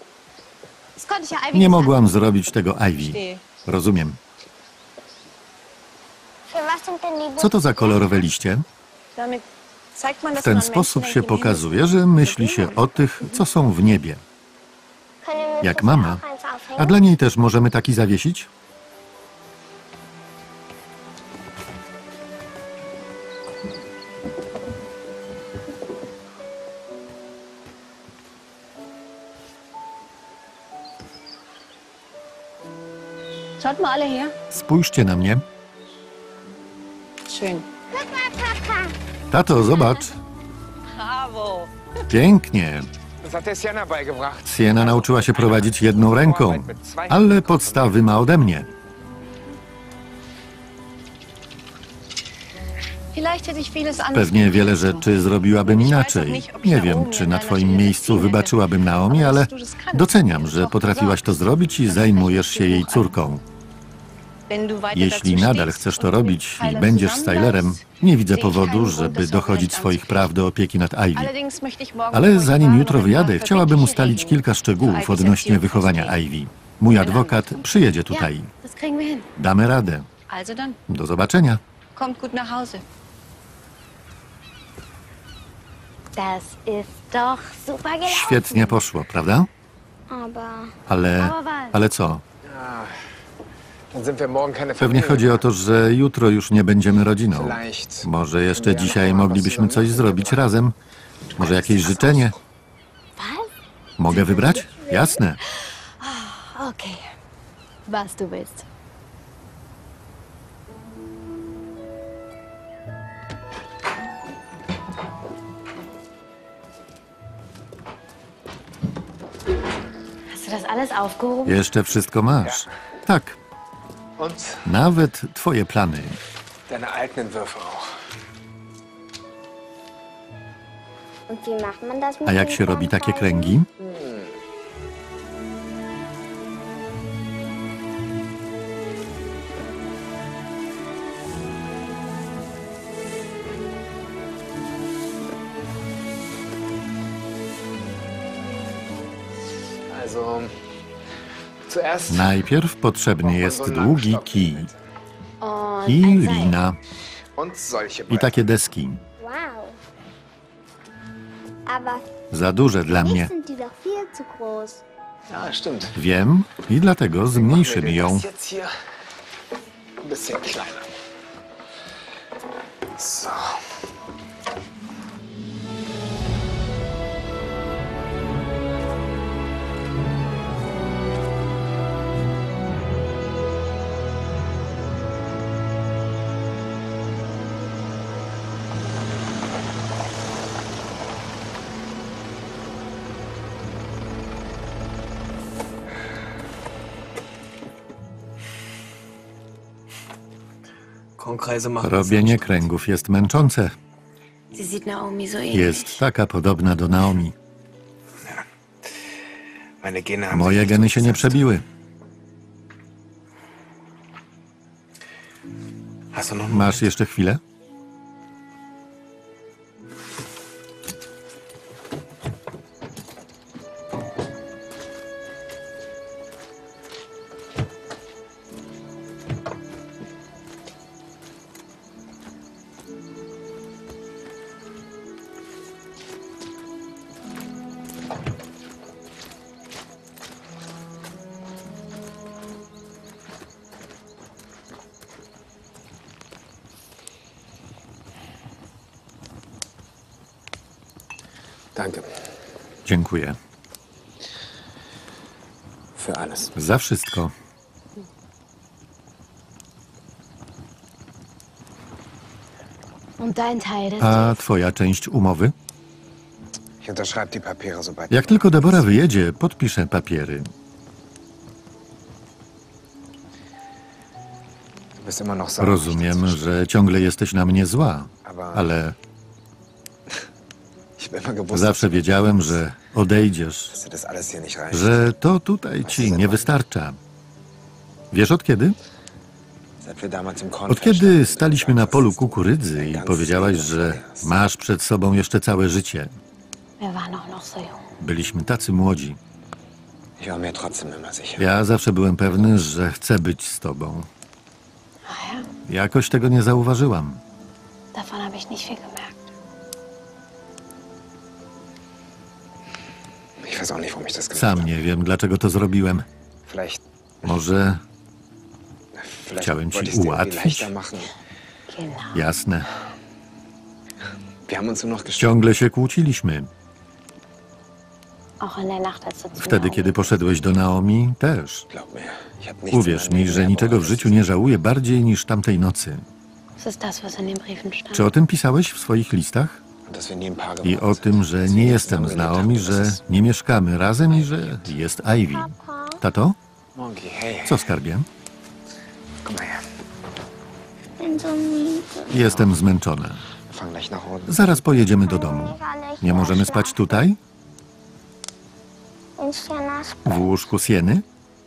nie mogłam zrobić tego Ivy. Rozumiem. Co to za kolorowe liście? W ten sposób się pokazuje, że myśli się o tych, co są w niebie. Jak mama. A dla niej też możemy taki zawiesić? Spójrzcie na mnie. Tato, zobacz. Pięknie. Sienna nauczyła się prowadzić jedną ręką, ale podstawy ma ode mnie. Pewnie wiele rzeczy zrobiłabym inaczej. Nie wiem, czy na twoim miejscu wybaczyłabym Naomi, ale doceniam, że potrafiłaś to zrobić i zajmujesz się jej córką. Jeśli nadal chcesz to robić i będziesz stylerem, nie widzę powodu, żeby dochodzić swoich praw do opieki nad Ivy. Ale zanim jutro wyjadę, chciałabym ustalić kilka szczegółów odnośnie wychowania Ivy. Mój adwokat przyjedzie tutaj. Damy radę. Do zobaczenia. Świetnie poszło, prawda? Ale... ale co? Pewnie chodzi o to, że jutro już nie będziemy rodziną. Może jeszcze dzisiaj moglibyśmy coś zrobić razem? Może jakieś życzenie? Mogę wybrać? Jasne. Was du willst. Hast du das alles aufgehoben? Jeszcze wszystko masz. Tak. Nawet twoje plany. A jak się robi takie kręgi? Najpierw potrzebny jest długi kij i lina i takie deski. Za duże dla mnie. Wiem i dlatego zmniejszymy ją. Robienie kręgów jest męczące. Jest taka podobna do Naomi. Moje geny się nie przebiły. Masz jeszcze chwilę? Danke. Dziękuję. Für alles. Za wszystko. Und dein Teil des A twoja część umowy? Ich unterschreibe die Papiere, sobald... Jak tylko Deborah wyjedzie, podpiszę papiery. Du bist immer noch sauer. Rozumiem, że ciągle jesteś na mnie zła, ale Ich hab immer gewusst, zawsze wiedziałem, że odejdziesz, dass dir das alles hier nicht reicht. że to tutaj ci nie wystarcza. Wiesz od kiedy? Seit wir damals im Korn Od kiedy staliśmy na polu kukurydzy i powiedziałaś, że masz przed sobą jeszcze całe życie. Wir waren auch noch so jung. Byliśmy tacy młodzi. Ich war mir trotzdem immer sicher. Ja zawsze byłem pewny, że chcę być z tobą. Jakoś tego nie zauważyłam. Davon habe ich nicht viel gemerkt. Ich weiß auch nicht, warum ich das gemacht Sam habe. nie wiem, dlaczego to zrobiłem. Vielleicht, Może vielleicht Chciałem ci wollte ich es dir irgendwie ułatwić. leichter machen. Genau. jasne. Wir haben uns nur noch gestritten. Ciągle się kłóciliśmy. Auch in der Nacht, als du zu Wtedy, Naomi kiedy poszedłeś do Naomi, też. Glaub mir, ich hab nichts Uwierz in meinem mi, Leben że mehr niczego w bereut. życiu nie żałuję bardziej niż tamtej nocy. Das ist das, was in den Briefen stand. Czy o tym pisałeś w swoich listach? Und dass wir nie ein Paar I geworden o sind. tym, że Dass wir nie nie jestem z zusammengelebt Naomi, haben, das że ist- nie mieszkamy razem i że jest Ivy. Tato? Monkey, hey, Co, skarbie? komm mal her. bin so müde. Jestem zmęczona. Wir fahren gleich nach Hause. Zaraz pojedziemy do domu. Nie możemy spać tutaj? In Sienas W łóżku Sieny?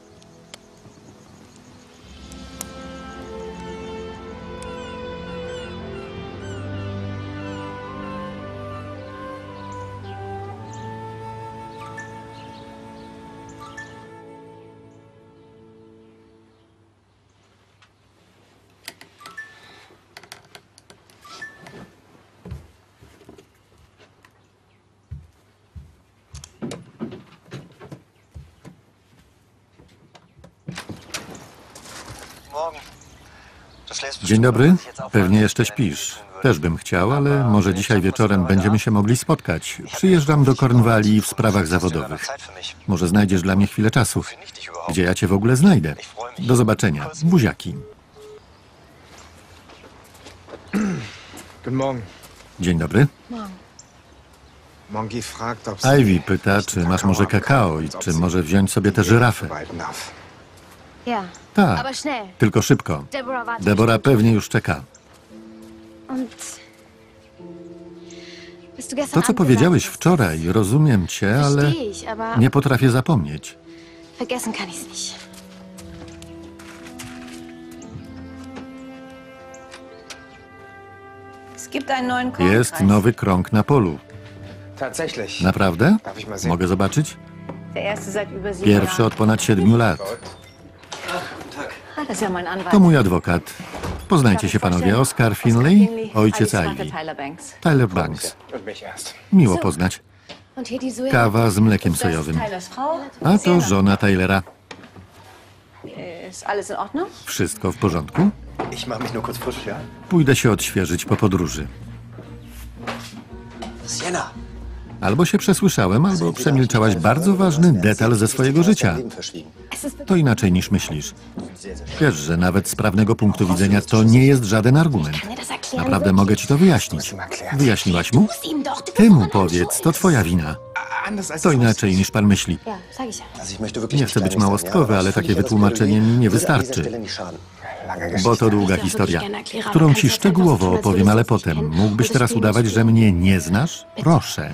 Dzień dobry. Pewnie jeszcze śpisz. Też bym chciał, ale może dzisiaj wieczorem będziemy się mogli spotkać. Przyjeżdżam do Kornwalii w sprawach zawodowych. Może znajdziesz dla mnie chwilę czasu. Gdzie ja cię w ogóle znajdę? Do zobaczenia. Buziaki. Guten Morgen. Dzień dobry. Monkey fragt, ob sie Ivy pyta, czy masz może kakao i czy może wziąć sobie tę żyrafę. behalten darf. Ja, Tak, aber schnell. tylko szybko. Deborah wartet. Deborah pewnie już czeka. Und was du gestern To, co Abend powiedziałeś gesagt wczoraj, rozumiem cię, hast, ale verstehe ich, aber nie potrafię zapomnieć. vergessen kann ich's nicht. Es gibt einen neuen Kornkreis. Jest nowy krąg na polu. Tatsächlich. Naprawdę? Darf ich mal sehen? Mogę zobaczyć? Der erste seit über sieben Pierwszy Jahren. od ponad siedmiu lat. Ah, das ist ja mein Anwalt. To mój adwokat. Poznajcie się panowie. Oscar Finley, ojciec Ivy. Tyler Banks. Tyler Banks. Und mich erst. Miło poznać. Und hier die Zoe. Kawa z mlekiem Das ist sojowym. Tylers Frau. A to żona Tylera. Ist alles in Ordnung? Wszystko w porządku? Ich mache mich nur kurz frisch, ja? Pójdę się odświeżyć po podróży. Sienna! Albo się przesłyszałem, albo przemilczałaś bardzo ważny detal ze swojego życia. To inaczej niż myślisz. Wiesz, że nawet z prawnego punktu widzenia to nie jest żaden argument. Naprawdę mogę ci to wyjaśnić. Wyjaśniłaś mu? Ty mu powiedz, to twoja wina. Anders als To inaczej niż pan myśli. Ja, sag ich ja. Nie chcę być małostkowy, ale takie wytłumaczenie mi nie wystarczy. Bo to długa historia, którą ci szczegółowo opowiem, ale potem. Mógłbyś teraz udawać, że mnie nie znasz? Proszę.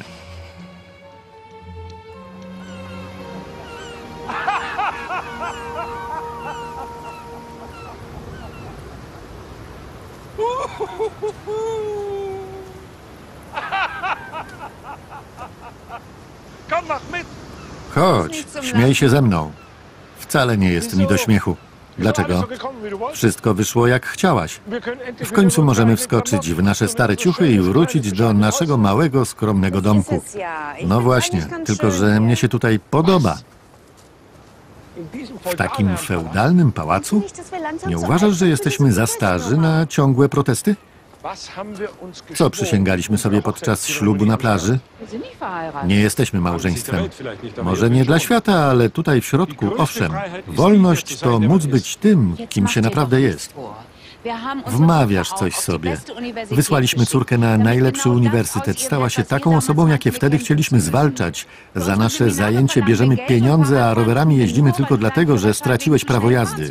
Komm, mach mit! Chodź, śmiej się ze mną. Wcale nie jest mi do śmiechu. Dlaczego? Wszystko wyszło jak chciałaś. W końcu możemy wskoczyć w nasze stare ciuchy i wrócić do naszego małego, skromnego domku. No właśnie, tylko że mnie się tutaj podoba. W takim feudalnym pałacu? Nie uważasz, że jesteśmy za starzy na ciągłe protesty? Co przysięgaliśmy sobie podczas ślubu na plaży? Nie jesteśmy małżeństwem. Może nie dla świata, ale tutaj w środku, owszem. Wolność to móc być tym, kim się naprawdę jest. Wmawiasz coś sobie. Wysłaliśmy córkę na najlepszy uniwersytet. Stała się taką osobą, jakie wtedy chcieliśmy zwalczać. Za nasze zajęcie bierzemy pieniądze, a rowerami jeździmy tylko dlatego, że straciłeś prawo jazdy.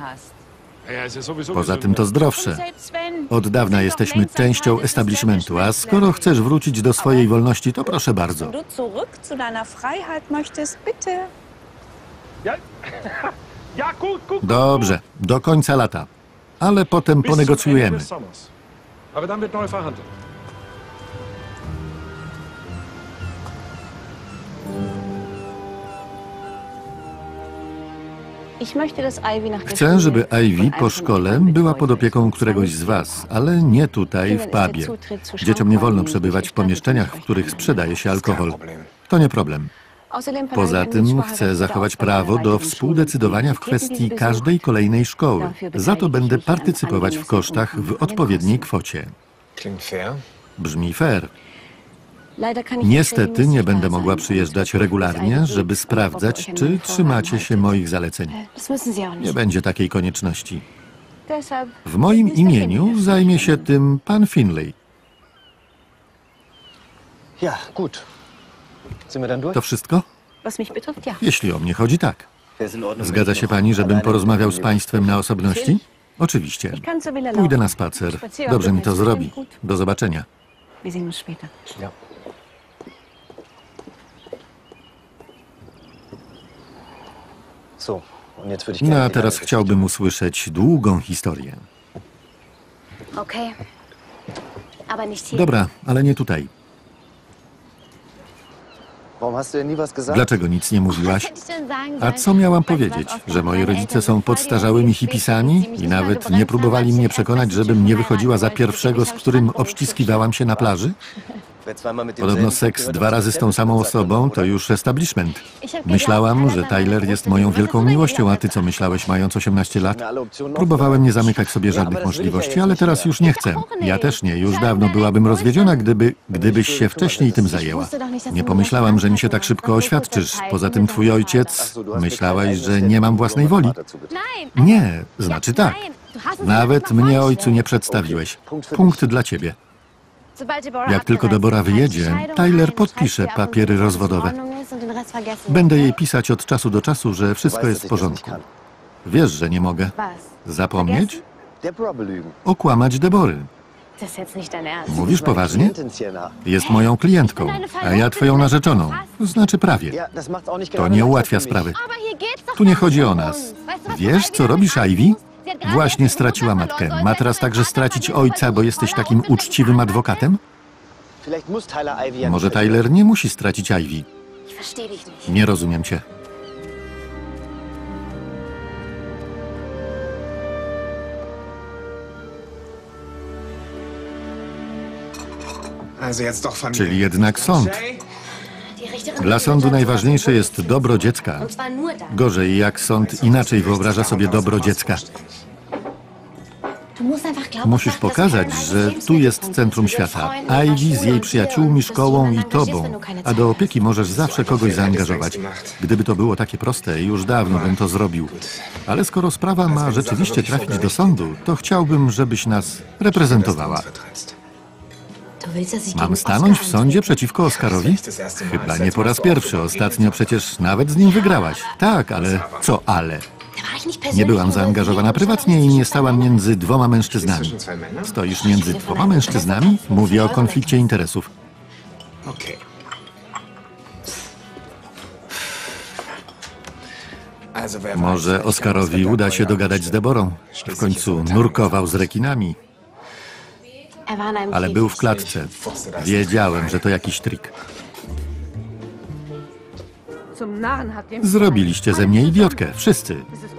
Poza tym to zdrowsze. Od dawna jesteśmy częścią establishmentu, a skoro chcesz wrócić do swojej wolności, to proszę bardzo. Dobrze, do końca lata. Ale potem ponegocjujemy. Chcę, żeby Ivy po szkole była pod opieką któregoś z was, ale nie tutaj w pubie. Dzieciom nie wolno przebywać w pomieszczeniach, w których sprzedaje się alkohol. To nie problem. Poza tym chcę zachować prawo do współdecydowania w kwestii każdej kolejnej szkoły. Za to będę partycypować w kosztach w odpowiedniej kwocie. Brzmi fair. Niestety nie będę mogła przyjeżdżać regularnie, żeby sprawdzać, czy trzymacie się moich zaleceń. Nie będzie takiej konieczności. W moim imieniu zajmie się tym pan Finlay. To wszystko? Jeśli o mnie chodzi, tak. Zgadza się pani, żebym porozmawiał z państwem na osobności? Oczywiście. Pójdę na spacer. Dobrze mi to zrobi. Do zobaczenia. No a teraz chciałbym usłyszeć długą historię. Dobra, ale nie tutaj. Dlaczego nic nie mówiłaś? A co miałam powiedzieć? Że moi rodzice są podstarzałymi hipisami i nawet nie próbowali mnie przekonać, żebym nie wychodziła za pierwszego, z którym obściskiwałam się na plaży? Podobno seks dwa razy z tą samą osobą to już establishment. Myślałam, że Tyler jest moją wielką miłością, a ty co myślałeś, mając osiemnaście lat? Próbowałem nie zamykać sobie żadnych możliwości, ale teraz już nie chcę. Ja też nie. Już dawno byłabym rozwiedziona, gdyby, gdybyś się wcześniej tym zajęła. Nie pomyślałam, że mi się tak szybko oświadczysz. Poza tym twój ojciec... Myślałeś, że nie mam własnej woli? Nie, znaczy tak. Nawet mnie ojcu nie przedstawiłeś. Punkt dla ciebie. Jak tylko Deborah wyjedzie, Tyler podpisze papiery rozwodowe. Będę jej pisać od czasu do czasu, że wszystko jest w porządku. Wiesz, że nie mogę. Zapomnieć? Okłamać Debory. Mówisz poważnie? Jest moją klientką, a ja twoją narzeczoną. Znaczy prawie. To nie ułatwia sprawy. Tu nie chodzi o nas. Wiesz, co robisz, Ivy? Właśnie straciła matkę. Ma teraz także stracić ojca, bo jesteś takim uczciwym adwokatem? Może Tyler nie musi stracić Ivy. Nie rozumiem cię. Czyli jednak sąd. Dla sądu najważniejsze jest dobro dziecka. Gorzej, jak sąd inaczej wyobraża sobie dobro dziecka. Musisz pokazać, że tu jest centrum świata. Ivy z jej przyjaciółmi, szkołą i tobą. A do opieki możesz zawsze kogoś zaangażować. Gdyby to było takie proste, już dawno bym to zrobił. Ale skoro sprawa ma rzeczywiście trafić do sądu, to chciałbym, żebyś nas reprezentowała. Mam stanąć w sądzie przeciwko Oscarowi? Chyba nie po raz pierwszy. Ostatnio przecież nawet z nim wygrałaś. Tak, ale co ale? Nie byłam zaangażowana prywatnie i nie stałam między dwoma mężczyznami. Stoisz między dwoma mężczyznami? Mówię o konflikcie interesów. Może Oscarowi uda się dogadać z Deborą. W końcu nurkował z rekinami. Ale był w klatce. Wiedziałem, że to jakiś trik. Zrobiliście ze mnie idiotkę, wszyscy.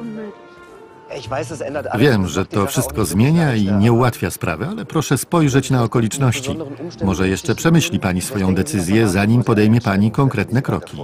Wiem, że to wszystko zmienia i nie ułatwia sprawy, ale proszę spojrzeć na okoliczności. Może jeszcze przemyśli pani swoją decyzję, zanim podejmie pani konkretne kroki.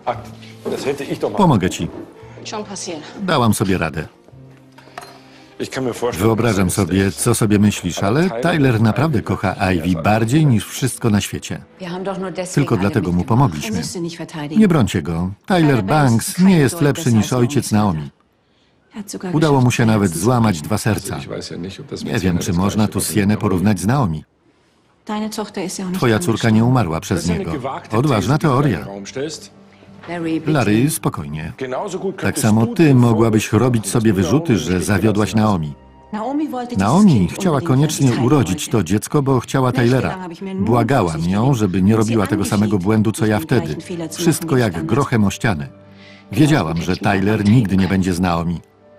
Ach, das hätte ich doch mal. Pomogę ci. Schon passieren. Dałam sobie radę. Ich kann mir vorstellen, Wyobrażam dass er sobie, ist. co sobie myślisz, ale Tyler naprawdę kocha Ivy bardziej niż wszystko na świecie. Wir haben doch nur deswegen Tylko alle dlatego mu mitgemacht. pomogliśmy. Müsste nicht verteidigen. Nie brońcie go. Tyler Banks nie jest lepszy niż ojciec Naomi. Er hat sogar Udało mu geschafft, się nawet Herzen zu złamać dwa Also serca. ich weiß ja nicht, ob das mit Nie wiem, Sienna czy das można Gleiche tu verbindet, Sienę aber porównać z Naomi. Deine Tochter ist ja auch nicht Twoja córka nie umarła das przez ist eine niego. gewagte Odważna These, die du in teoria. den Raum stellst. Larry, bitte. Larry, spokojnie. Genauso gut Tak könntest samo du ty dir mogłabyś vorwerfen, robić dass sobie du wyrzuty, Naomi że nicht zawiodłaś gelassen hast. Naomi. Naomi wollte dieses Naomi Kind chciała unbedingt, koniecznie weil sie urodzić wollte. to dziecko, bo chciała Taylora. Błagałam ją, żeby nie robiła tego samego błędu, co ja wtedy. Wszystko jak grochem o ścianę. Wiedziałam, że Tyler nigdy nie będzie z Naomi.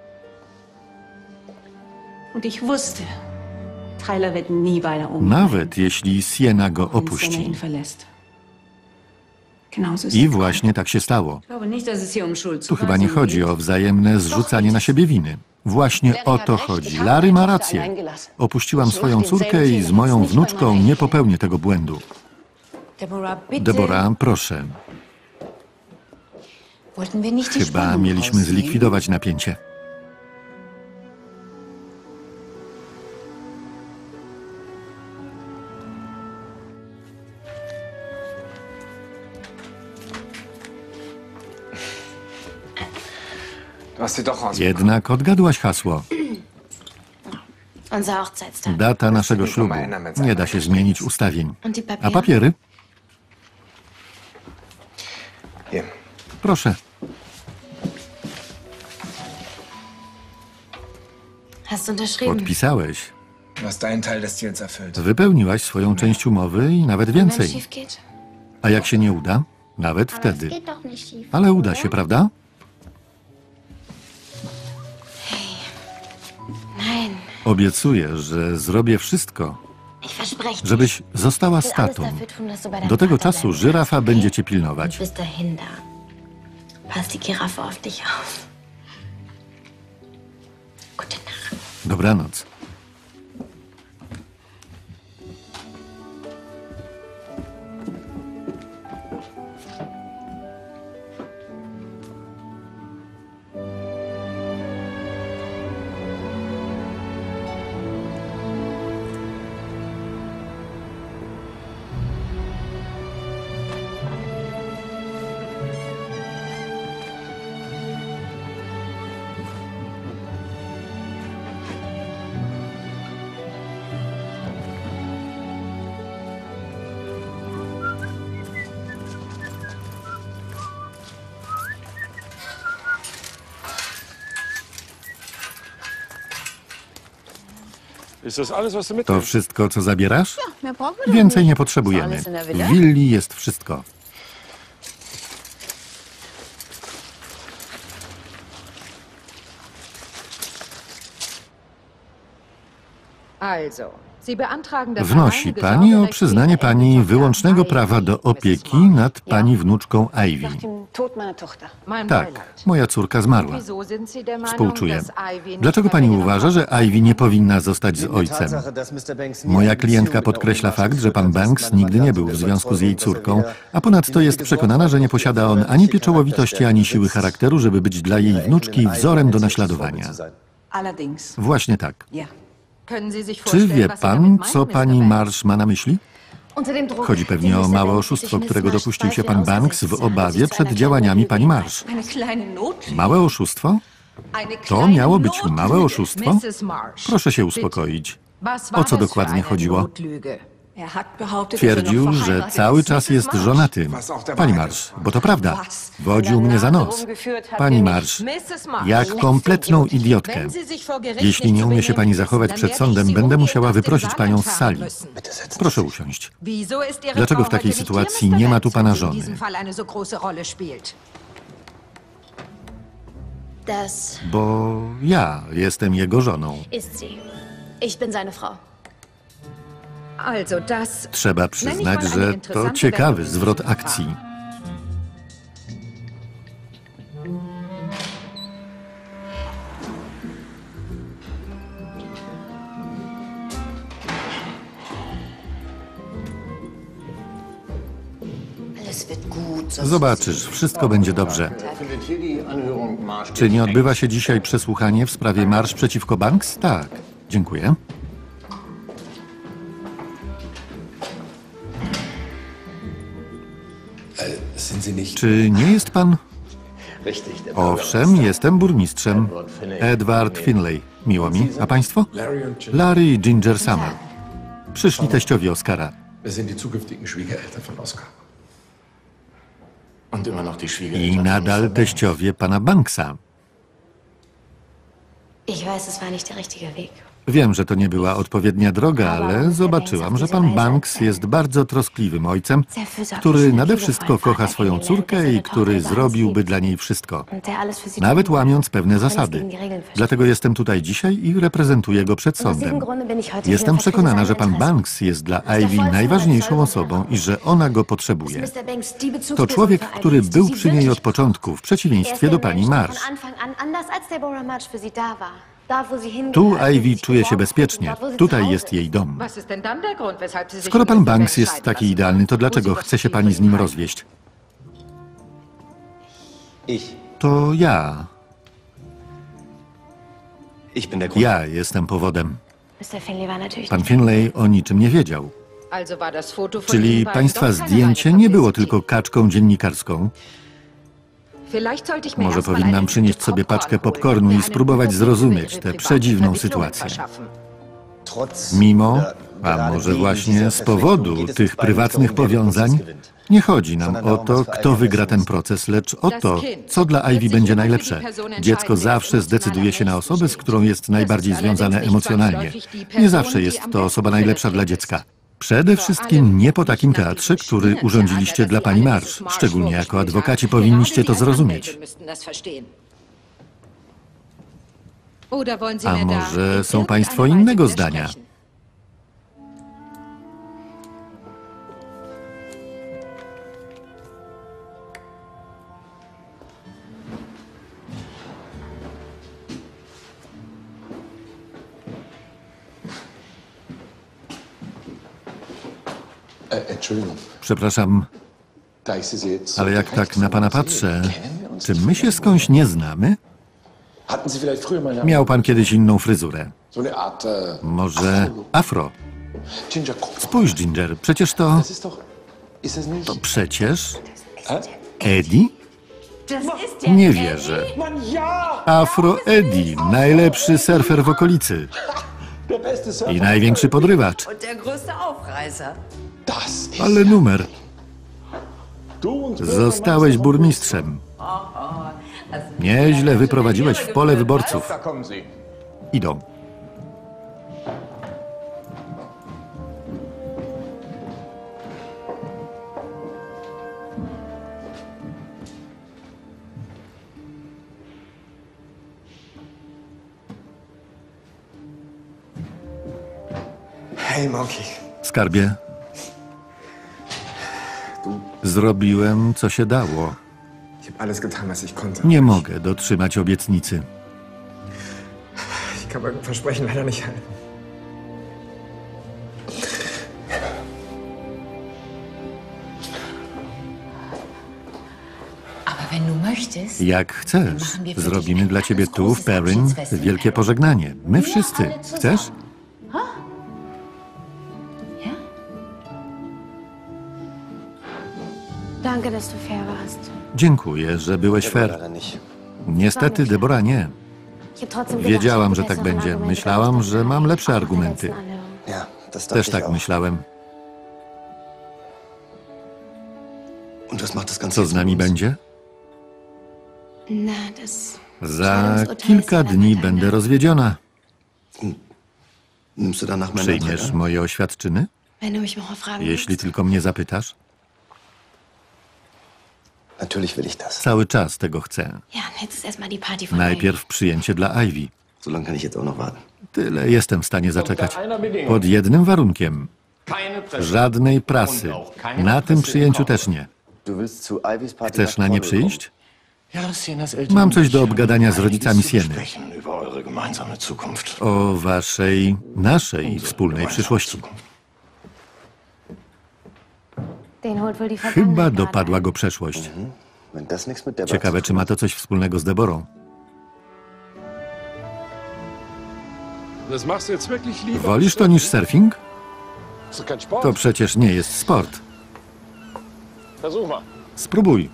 Und ich wusste, Tyler wird nie bei Naomi Nawet jeśli Sienna go bleiben, wenn Sienna opuści. ihn verlässt. Genauso ist I es właśnie tak się stało. Ich glaube nicht, dass es hier um Tu Schuldzuweisung chyba nie chodzi o wzajemne zrzucanie na siebie winy. Właśnie o to chodzi. Larry ma rację. Opuściłam swoją córkę i z moją wnuczką nie popełnię tego błędu. Deborah, bitte. Deborah, proszę. Wollten wir nicht die Chyba Spannung mieliśmy rausnehmen? zlikwidować napięcie. Du hast sie doch raus. Jednak odgadłaś hasło. Unser Hochzeitstag. Data naszego ślubu. Nie da się zmienić ustawień. Und die A Papiere? papiery? Hier. Proszę. Hast du unterschrieben? Podpisałeś. Du hast deinen Teil des Deals erfüllt. Wypełniłaś swoją część umowy i nawet Wenn es więcej. schief geht? A jak się nie uda? Nawet wtedy. Geht doch nicht schief. Ale uda się, prawda? Nein, Obiecuję, że zrobię wszystko, ich verspreche dir. żebyś została Ich will alles statą. dafür tun, dass du bei deinem Do tego Vater czasu bleiben żyrafa kannst, będzie okay? cię pilnować. Bis dahin da. Passt die Giraffe auf dich auf. Gute Nacht. Dobranoc. Ist das alles, was du To mitnimmst? wszystko, co zabierasz? Mehr brauchen wir doch Więcej nicht. nie potrzebujemy. Alles in der W Villa? willi jest wszystko. Also, Sie beantragen das Wnosi alleinige pani o Sorgerecht przyznanie wegen pani Enkeltochter wyłącznego Ivy, prawa do Misses opieki Marsh. nad pani wnuczką Ivy. Nach dem Tod meiner Tochter. Mein Tak, Beileid. moja córka zmarła. Wieso sind Sie der Meinung, Współczuję. dass Ivy nicht Dlaczego pani bei Ihrer uważa, że Ivy nie powinna zostać z ojcem? Moja klientka podkreśla fakt, że pan Banks nigdy nie był w związku z jej córką, a ponadto jest przekonana, że nie posiada on ani pieczołowitości, ani siły charakteru, żeby być dla jej wnuczki wzorem do naśladowania. Allerdings. Właśnie tak. Ja. Können Sie sich Czy vorstellen, wie was Sie pan, damit meinen, co Mister pani Banks? Marsh ma na myśli? Unter dem Druck. Chodzi pewnie o małe oszustwo, którego dopuścił się pan Banks w obawie przed działaniami pani Marsh. Eine kleine Not. Małe oszustwo? Eine To kleine miało być Notlüge. małe oszustwo? Misses Marsh, Proszę się bitte. uspokoić. Was O war co das für dokładnie eine chodziło? Notlüge? Er hat behauptet, dass er Twierdził, noch że verheiratet cały ist. czas jest żonatym. Pani Marsh, bo to prawda. Wodził mnie za nos. Pani Marsh, Misses Marsh, jak kompletną idiotkę. wenn Sie sich vor Gericht Jeśli nicht nie umie się pani benehmen, zachować dann przed werde ich sądem, Sie będę umgehend musiała aus dem wyprosić Saal panią z entfernen sali. müssen. Proszę usiąść. Wieso ist Ihre Dlaczego Frau w takiej heute nicht sytuacji hier, nie ma Mister tu pana Banks, wenn sie in żony? diesem Fall eine so große Rolle spielt? Das Bo ja jestem jego żoną. ist sie. Ich bin seine Frau. Also das... Trzeba przyznać, że to ciekawy zwrot akcji. Alles Zobaczysz, wszystko będzie dobrze. Czy nie odbywa się dzisiaj przesłuchanie w sprawie marsz przeciwko Banks? Tak. Dziękuję. Czy nie jest pan... Owszem, jestem burmistrzem. Edward Finlay. Miło mi. A państwo? Larry i Ginger Summer. Przyszli teściowie Oscara. I nadal teściowie pana Banksa. Wiem, że to nie była odpowiednia droga, ale zobaczyłam, że pan Banks jest bardzo troskliwym ojcem, który nade wszystko kocha swoją córkę i który zrobiłby dla niej wszystko, nawet łamiąc pewne zasady. Dlatego jestem tutaj dzisiaj i reprezentuję go przed sądem. Jestem przekonana, że pan Banks jest dla Ivy najważniejszą osobą i że ona go potrzebuje. To człowiek, który był przy niej od początku, w przeciwieństwie do pani Marsh. Tu Ivy czuje się bezpiecznie. Tutaj jest jej dom. Skoro pan Banks jest taki idealny, to dlaczego chce się pani z nim rozwieść? To ja. Ja jestem powodem. Pan Finlay o niczym nie wiedział. Czyli państwa zdjęcie nie było tylko kaczką dziennikarską. Może powinnam przynieść sobie paczkę popcornu i spróbować zrozumieć tę przedziwną sytuację. Mimo, a może właśnie z powodu tych prywatnych powiązań, nie chodzi nam o to, kto wygra ten proces, lecz o to, co dla Ivy będzie najlepsze. Dziecko zawsze zdecyduje się na osobę, z którą jest najbardziej związane emocjonalnie. Nie zawsze jest to osoba najlepsza dla dziecka. Przede wszystkim nie po takim teatrze, który urządziliście dla pani Marsh. Szczególnie jako adwokaci powinniście to zrozumieć. A może są państwo innego zdania? Przepraszam, ale jak tak na pana patrzę, czy my się skądś nie znamy? Miał pan kiedyś inną fryzurę. Może afro? Spójrz, Ginger, przecież to... To przecież... Eddie? Nie wierzę. Afro Eddie, najlepszy surfer w okolicy. I największy podrywacz. Ale numer. Zostałeś burmistrzem. Nieźle wyprowadziłeś w pole wyborców. Idą. Hej, Monkey. Skarbie. Zrobiłem, co się dało. Nie mogę dotrzymać obietnicy. Jak chcesz, zrobimy dla ciebie tu w Perrin wielkie pożegnanie. My wszyscy. Chcesz? Dziękuję, że byłeś fair. Niestety, Deborah, nie. Wiedziałam, że tak będzie. Myślałam, że mam lepsze argumenty. Też tak myślałem. Co z nami będzie? Za kilka dni będę rozwiedziona. Przyjmiesz moje oświadczyny? Jeśli tylko mnie zapytasz. Cały czas tego chcę. Najpierw przyjęcie dla Ivy. Tyle jestem w stanie zaczekać. Pod jednym warunkiem. Żadnej prasy. Na tym przyjęciu też nie. Chcesz na nie przyjść? Mam coś do obgadania z rodzicami Sieny. O waszej, naszej wspólnej przyszłości. Chyba dopadła go przeszłość. Wenn das nichts mit der Ciekawe, czy ma to coś wspólnego z Deborą. Das machst du jetzt wirklich lieber. Wolisz to niż surfing? Das ist kein Sport. To przecież nie jest sport. Versuch mal. Spróbuj.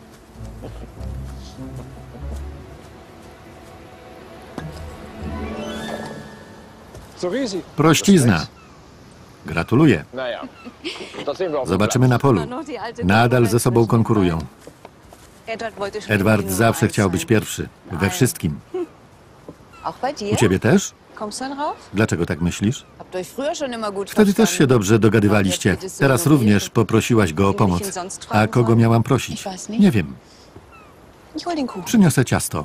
So easy. Prościzna. Gratuluję. Naja, das sehen wir auf dem Zobaczymy na polu. Nadal ze sobą konkurują. Edward zawsze chciał być pierwszy. We wszystkim. U ciebie też? Dlaczego tak myślisz? Wtedy też się dobrze dogadywaliście. Teraz również poprosiłaś go o pomoc. A kogo miałam prosić? Nie wiem. Przyniosę ciasto.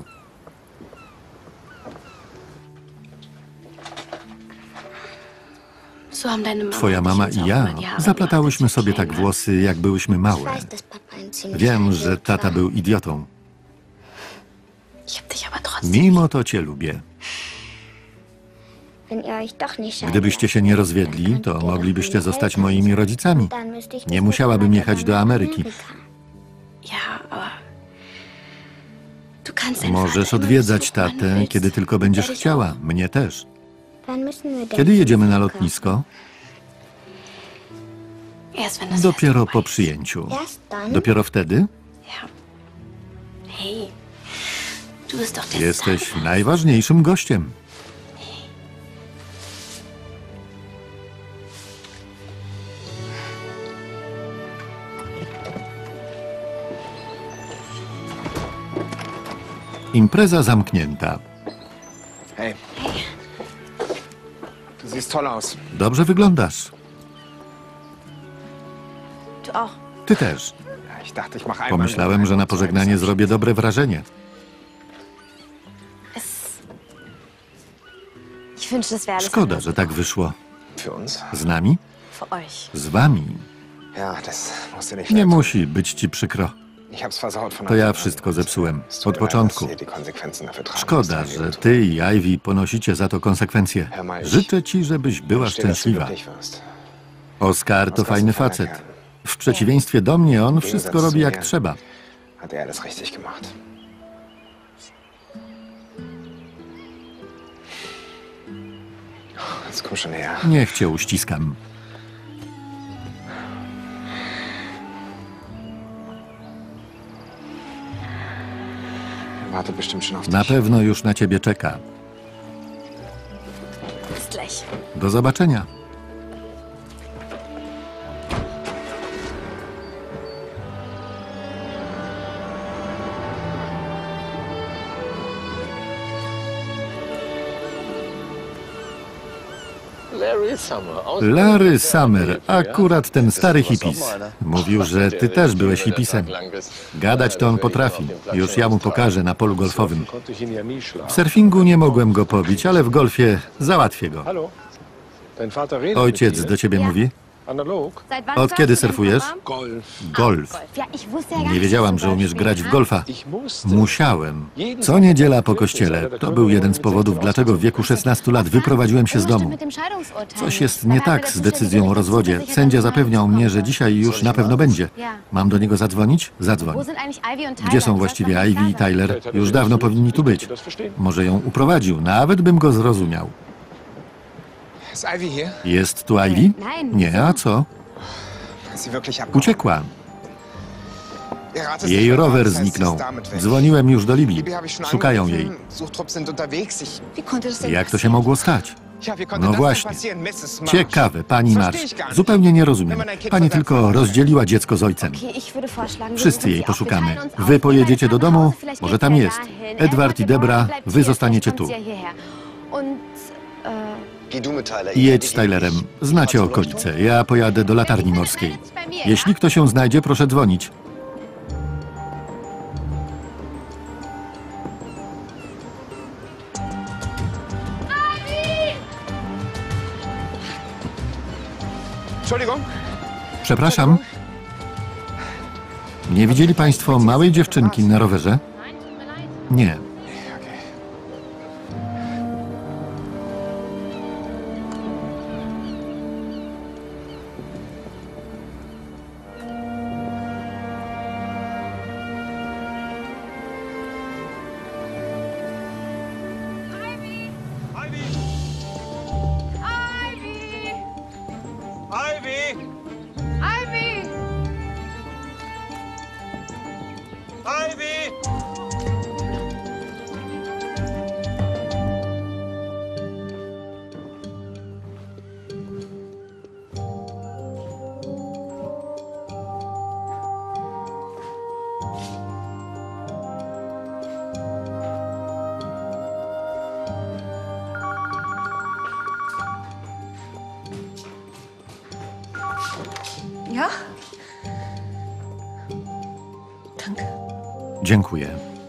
Twoja mama i ja zaplatałyśmy sobie tak włosy, jak byłyśmy małe. Wiem, że tata był idiotą. Mimo to cię lubię. Gdybyście się nie rozwiedli, to moglibyście zostać moimi rodzicami. Nie musiałabym jechać do Ameryki. Możesz odwiedzać tatę, kiedy tylko będziesz chciała. Mnie też. Kiedy jedziemy na lotnisko? Dopiero po przyjęciu. Dopiero wtedy? Jesteś najważniejszym gościem. Impreza zamknięta. Hey. Du siehst toll aus. Dobrze wyglądasz. Ty też. Ich dachte, ich mache einmal Pomyślałem, że na pożegnanie zrobię dobre wrażenie. Szkoda, że tak wyszło. Für uns? Z nami? Z wami. Ja, das musst du nicht Nie leid. musi być ci przykro. Ich hab's versaut von To ja Anfang an. wszystko zepsułem. Es tut Od mir leid, początku. dass ihr die Konsequenzen dafür tragen Szkoda, müsst, że Ivy. ty i Ivy ponosicie za to konsekwencje. Życzę ci, żebyś była Ich verstehe, dass du szczęśliwa. glücklich wirst. Oskar to fajny facet. W przeciwieństwie do mnie, on wszystko robi jak trzeba. Hat er alles richtig gemacht. Jetzt komm schon her. Niech cię uściskam. Er wartet bestimmt schon auf Na dich. pewno już na ciebie czeka. Do zobaczenia. Larry Summer, akurat ten stary hipis. Mówił, że ty też byłeś hipisem. Gadać to on potrafi. Już ja mu pokażę na polu golfowym. Konnte ich ihn ja nie W schlagen. surfingu nie mogłem go pobić, ale w golfie załatwię go. Hallo? Dein Vater redet Ojciec mit dir? do ciebie mówi? Analog? Od kiedy surfujesz? Golf. Golf. Nie wiedziałam, że umiesz grać w golfa. Ich musste. Musiałem. Co niedziela po kościele. To był jeden z powodów, dlaczego w wieku szesnastu lat wyprowadziłem się z domu. Coś jest nie tak z decyzją o rozwodzie. Sędzia zapewniał mnie, że dzisiaj już na pewno będzie. Mam do niego zadzwonić? Zadzwoń. Gdzie są właściwie Ivy i Tyler? Już dawno powinni tu być. Może ją uprowadził, nawet bym go zrozumiał. Ist Ivy hier? Jest tu Ivy? Nie, a co? Ist sie wirklich abgehauen? Uciekła. Ihr ratet Jej nicht, was rower heißt, sie ist zniknął. damit weg. Dzwoniłem już do Libii. Libby habe ich schon Szukają jej. angerufen. Suchtrupp sind unterwegs. Ich... Wie konnte das denn Jak to się mogło stać? Ja, wie konnte No das denn właśnie. passieren, Missus Marsh? Ciekawe, pani Verstehe Marsz. ich gar nicht. Zupełnie nie rozumiem. Pani tylko rozdzieliła dziecko z ojcem. Wszyscy jej poszukamy. Wy pojedziecie do domu, może tam jest. Edward i Debra, wy zostaniecie tu. Geh du mit Tyler. Jedź z Tylerem. Znacie okolice. Ja pojadę do latarni morskiej. Jeśli ktoś się znajdzie, proszę dzwonić. Entschuldigung. Przepraszam. Nie widzieli państwo małej dziewczynki na rowerze? Nie. Ivy! Ivy! Ivy! Ja? Danke. Dziękuję.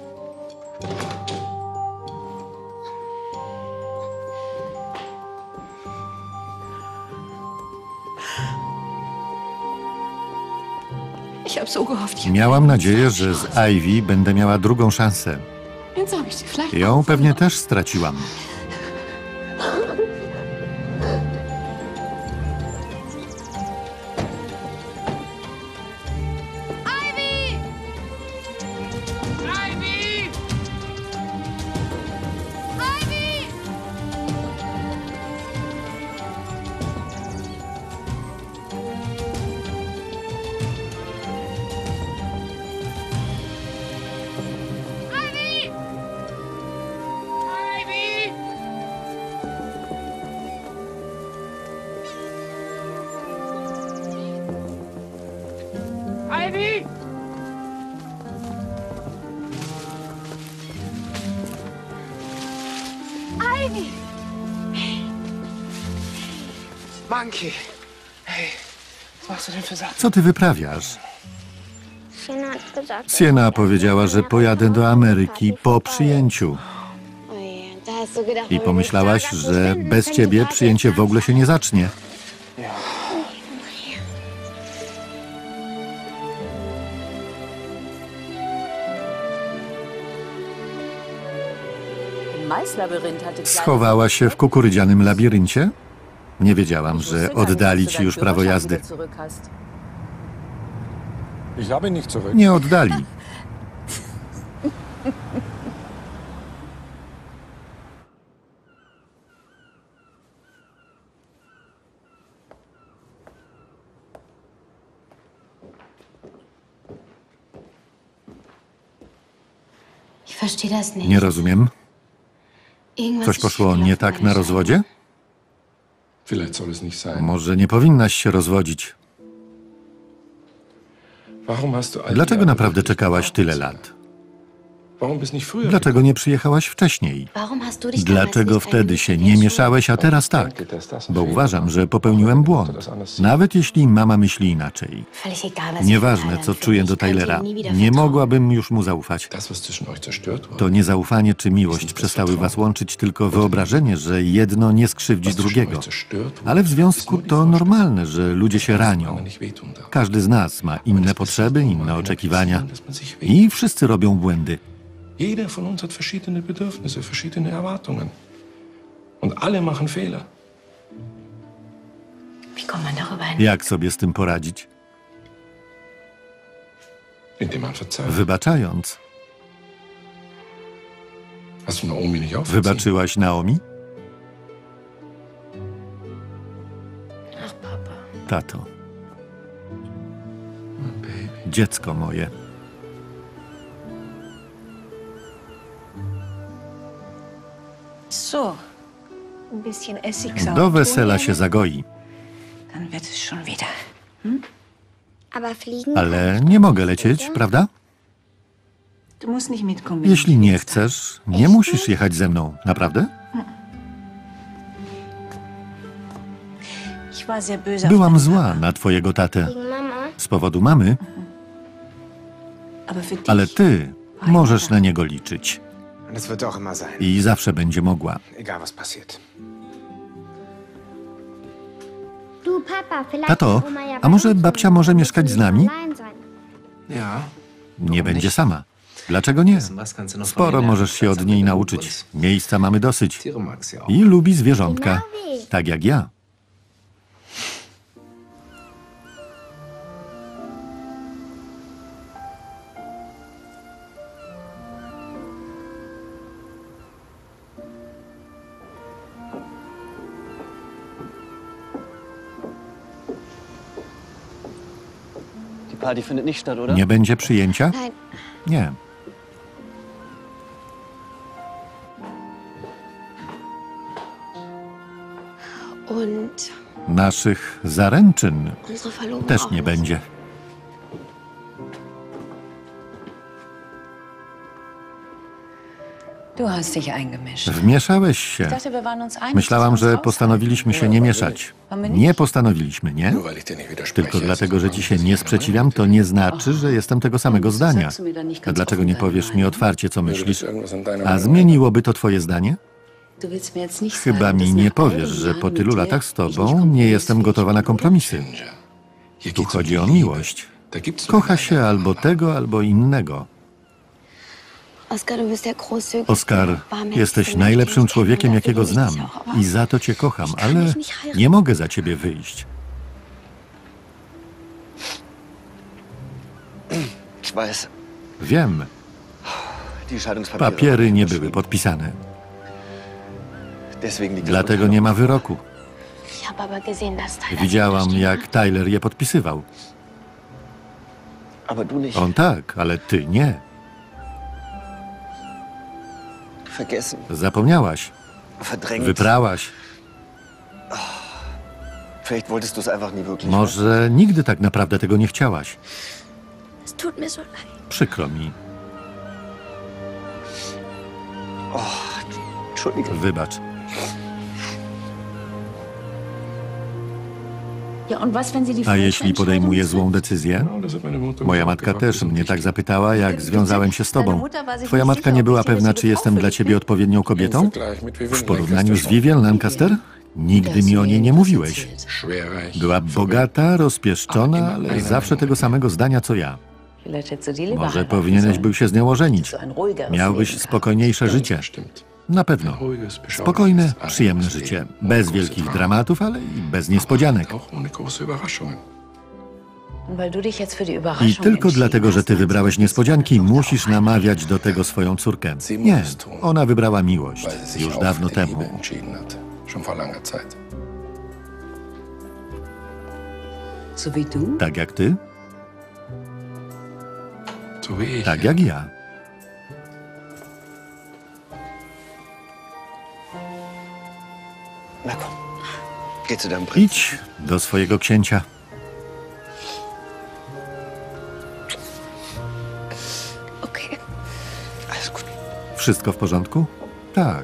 Ich hab so gehofft. Miałam nadzieję, że z Ivy będę miała drugą szansę. Jetzt hab ich sie vielleicht. Ją pewnie też straciłam. Ivy! Ivy! Ivy! Ivy! Ivy! Ivy! Ivy! Monkey. Hey, was machst du denn für Sachen? Co ty wyprawiasz? Sienna hat gesagt, Sienna powiedziała, że pojadę do Ameryki po przyjęciu. Ojej, da hast du gedacht, I pomyślałaś, że bez ciebie przyjęcie w ogóle się nie zacznie. Schowała się w kukurydzianym labiryncie? Nie wiedziałam, że oddali ci już prawo jazdy. Ich habe ihn nicht zurück. Nie oddali. Ich verstehe das nicht. Nie rozumiem. Irgendwas Coś ist poszło schiefgelaufen nie tak bei na der rozwodzie? Vielleicht soll es nicht sein. Może nie powinnaś się rozwodzić. Warum hast du all die Dlaczego Jahre naprawdę wirklich czekałaś tyle gewartet? lat? Warum bist nicht früher Dlaczego nie przyjechałaś wcześniej? Warum hast du dich damals Dlaczego nicht wtedy eigentlich się mit nie der mieszałeś, a teraz tak? Bo uważam, że popełniłem błąd. Nawet jeśli mama myśli inaczej. Völlig egal, was ich Nieważne, für co Thailand czuję fühle. do Ich könnte Tylera. ihm nie wieder Nie vertrauen. mogłabym już mu zaufać. Das, was zwischen euch zerstört wurde, To nie zaufanie czy miłość przestały was łączyć, tylko wyobrażenie, że jedno nie skrzywdzi was zwischen drugiego. euch zerstört wurde, Ale w ist związku nur die to Vorstellung, normalne, że ludzie się dass es ranią. anderen nicht wehtun darf. Każdy z nas ma inne Das potrzeby, passiert nun inne mal in der oczekiwania. Beziehung, dass man sich wehtut. I wszyscy robią błędy. Jeder von uns hat verschiedene Bedürfnisse, verschiedene Erwartungen. Und alle machen Fehler. Wie kommt man darüber hin? Jak sobie z tym poradzić? Indem man verzeiht. Wybaczając. Hast du Naomi nicht auch verziehen? Wybaczyłaś Naomi? Ach, Papa. Tato. Dziecko moje. So, ein bisschen Essigsaft. Do wesela się zagoi. Dann wird es schon wieder. Aber fliegen Ale nie mogę lecieć, prawda? Du musst nicht mitkommen. wenn Jeśli du nie willst. chcesz, nie musisz jechać ze mną. Naprawdę? Ich war sehr böse auf Byłam meinen zła Papa. na twojego tatę. gegen Mama? Z powodu mamy, Aber für dich ale ty możesz na niego liczyć. Und es wird auch immer sein. I zawsze będzie mogła. Egal was passiert. Du, Papa, vielleicht Tato, kann Oma ja a bei może uns babcia wohnen, może dann mieszkać müssen z wir nami? nicht allein sein. Ja. Nie będzie sama. Dlaczego nie? Was kannst du noch von Sporo mir lernen? możesz się od niej nauczyć. Miejsca mamy dosyć. Tiere mag sie auch. I lubi zwierzątka. Genau wie. Tak jak ja. Party findet nicht statt, oder? Nie będzie przyjęcia? Nein. Nie. Und Naszych zaręczyn unsere Verlobung też auch nie nicht. będzie. Du hast dich eingemischt. Wmieszałeś się. Ich dachte, wir waren uns einig, Myślałam, dass wir że uns postanowiliśmy się nie mieszać. Nie postanowiliśmy, nie? Nur weil ich dir nicht widerspreche. Tylko dlatego, że ci się nie sprzeciwiam, to nie znaczy, że jestem tego samego zdania. A dlaczego nie powiesz mi otwarcie, co myślisz? A zmieniłoby to twoje zdanie? Du willst mir jetzt nicht Chyba sagen, mi dass nie nach all powiesz, den że Jahren po mit tylu dir latach z ich nicht tobą nie jestem gotowa na kompromisy. Hier Tu geht's um chodzi die o Liebe. miłość. Da gibt's Kocha się albo tego, albo innego. Oskar, du bist der großzügigste, Oskar, barmherzigste jesteś Mensch, najlepszym den ich człowiekiem, kenne. Dafür jakiego liebe ich znam. dich auch, aber I za to cię kocham, ale nie mogę za ciebie wyjść. Ich weiß. Wiem, Die Scheidungspapiere. papiery nie były podpisane. Deswegen liegt es Dlatego nie ma wyroku. Ich habe aber gesehen, dass Tyler Widziałam, unterschrieben jak hat. Tyler je podpisywał. Aber du nicht. On tak, ale ty nie. Vergessen. Zapomniałaś. Verdrängt. Wyprałaś. Vielleicht wolltest du es einfach nie wirklich. Może nigdy tak naprawdę tego nie chciałaś. Es tut mir so leid. Przykro mi. Entschuldige. Wybacz. Ja, und was, wenn sie die A falsche jeśli podejmuję złą decyzję? Moja matka też mnie tak zapytała, jak związałem się z tobą. Twoja matka nie była pewna, czy jestem dla ciebie odpowiednią kobietą? W porównaniu z Vivian Lancaster? Nigdy mi o niej nie mówiłeś. Była bogata, rozpieszczona, ale zawsze tego samego zdania, co ja. Może powinieneś był się z nią ożenić. Miałbyś spokojniejsze życie. Na pewno. Spokojne, przyjemne życie. Bez wielkich dramatów, ale i bez niespodzianek. I tylko dlatego, że ty wybrałeś niespodzianki, musisz namawiać do tego swoją córkę. Nie, ona wybrała miłość. Już dawno temu. Tak jak ty? Tak jak ja. Na komm. Geh zu deinem Prinz. Idź do swojego księcia. Okay. Alles gut. Wszystko w porządku? Tak.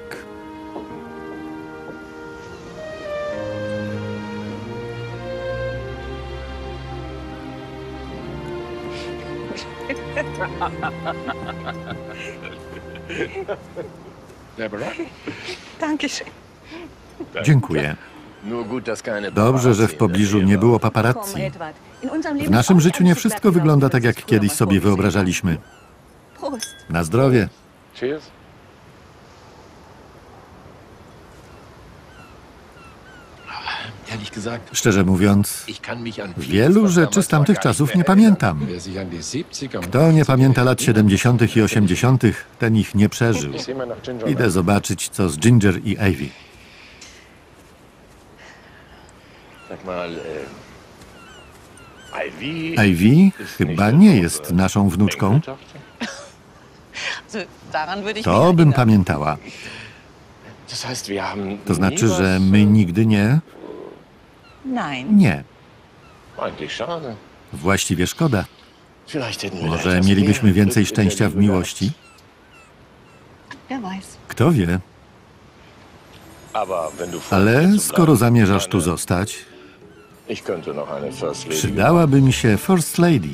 Dankeschön. Dziękuję. Dobrze, że w pobliżu nie było paparazzi. W naszym życiu nie wszystko wygląda tak, jak kiedyś sobie wyobrażaliśmy. Prost. Na zdrowie. Cheers. Szczerze mówiąc, wielu rzeczy z tamtych czasów nie pamiętam. Kto nie pamięta lat siedemdziesiątych i osiemdziesiątych, ten ich nie przeżył. Idę zobaczyć, co z Ginger i Ivy. Ivy chyba nie jest naszą wnuczką. To bym pamiętała. To znaczy, że my nigdy nie... Nein. Nie. Właściwie szkoda. Może mielibyśmy więcej szczęścia w miłości? Wer weiß. Kto wie? Ale skoro zamierzasz tu zostać, przydałaby mi się First Lady.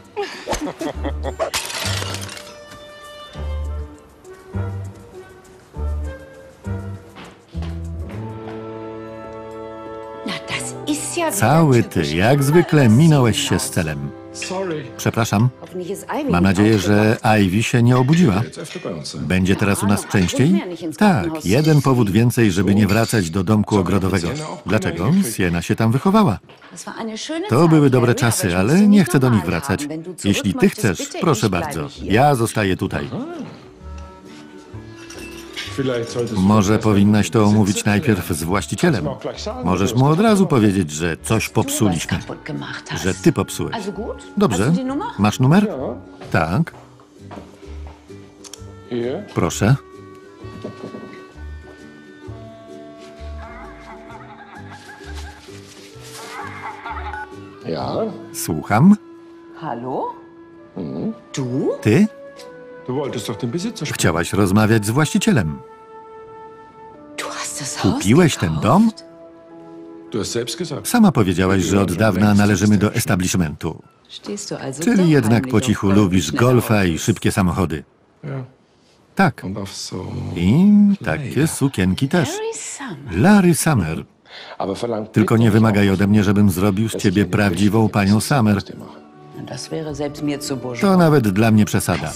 Cały ty, jak zwykle, minąłeś się z celem. Przepraszam. Mam nadzieję, że Ivy się nie obudziła. Będzie teraz u nas częściej? Tak, jeden powód więcej, żeby nie wracać do domku ogrodowego. Dlaczego? Sienna się tam wychowała. To były dobre czasy, ale nie chcę do nich wracać. Jeśli ty chcesz, proszę bardzo. Ja zostaję tutaj. Może powinnaś to omówić najpierw z właścicielem. Możesz mu od razu powiedzieć, że coś popsuliśmy. Że ty popsułeś. Dobrze. Masz numer? Tak. Proszę. Słucham. Hallo? Du? Ty? Du wolltest doch den Besitzer sprechen. Chciałaś rozmawiać z właścicielem. Du hast das Haus Kupiłeś ten dom? Du hast selbst gesagt. Sama powiedziałaś, że od dawna należymy do establishmentu. Stehst du also Czyli doch jednak heimlich po auf cichu golfene lubisz schnelle golfa i Autos. szybkie samochody. Ja. Tak. Und auf so I takie sukienki też. Larry Summer. Larry Summer. Aber verlangt Tylko nie wymagaj ode mnie, żebym zrobił z ciebie prawdziwą panią Summer. Das wäre selbst mir zu bourgeois. To nawet dla mnie przesada.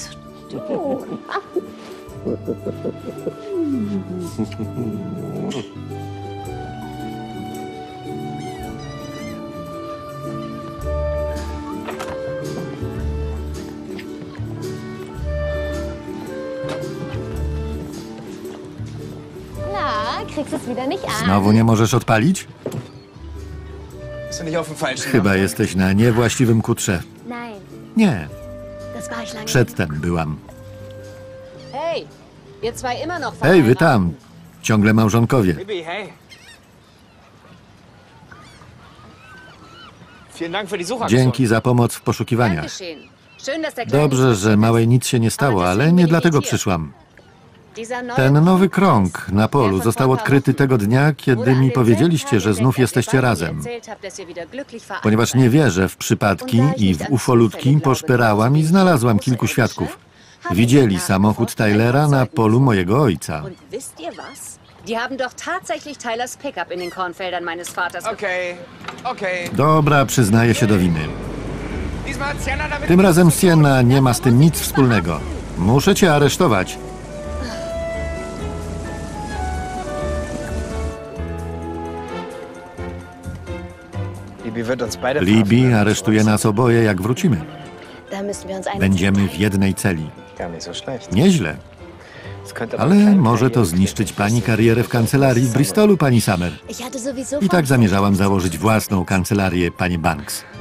Na, kriegst es wieder nicht an. Znowu nie możesz odpalić? Bist du nicht auf dem falschen Chyba jesteś na niewłaściwym kutrze. Nein, Nie, das war ich lange. przedtem byłam. Hey, ihr zwei immer noch Hej, wy tam! Ciągle małżonkowie. Baby, hey. Vielen Dank für die Suchaktion. Dzięki za pomoc w poszukiwaniach. Dankeschön. Schön, dass der Kleine Dobrze, że małej nic się nie stało, ale nie dlatego przyszłam. Ten nowy krąg na polu został odkryty tego dnia, kiedy mi powiedzieliście, że znów jesteście razem. Ponieważ nie wierzę w przypadki i w ufolutki, poszperałam i znalazłam kilku świadków. Widzieli samochód Tylera na polu mojego ojca. Und wisst ihr was? Die haben doch tatsächlich Tylers Pickup in den Kornfeldern meines Vaters Okay, okay. Dobra, przyznaję się do winy. Diesmal hat Sienna damit... Tym razem Sienna nie ma z tym nic wspólnego. Muszę cię aresztować. Libby wird uns beide Libby aresztuje nas oboje, jak wrócimy. Da müssen wir uns eine Będziemy w jednej celi. Gar nicht so schlecht. Nieźle. Es könnte aber Ale eine kleine może to Karriere zniszczyć pani karierę w kancelarii w Bristolu, pani Summer. Ich hatte sowieso I tak zamierzałam założyć własną kancelarię, panie Banks.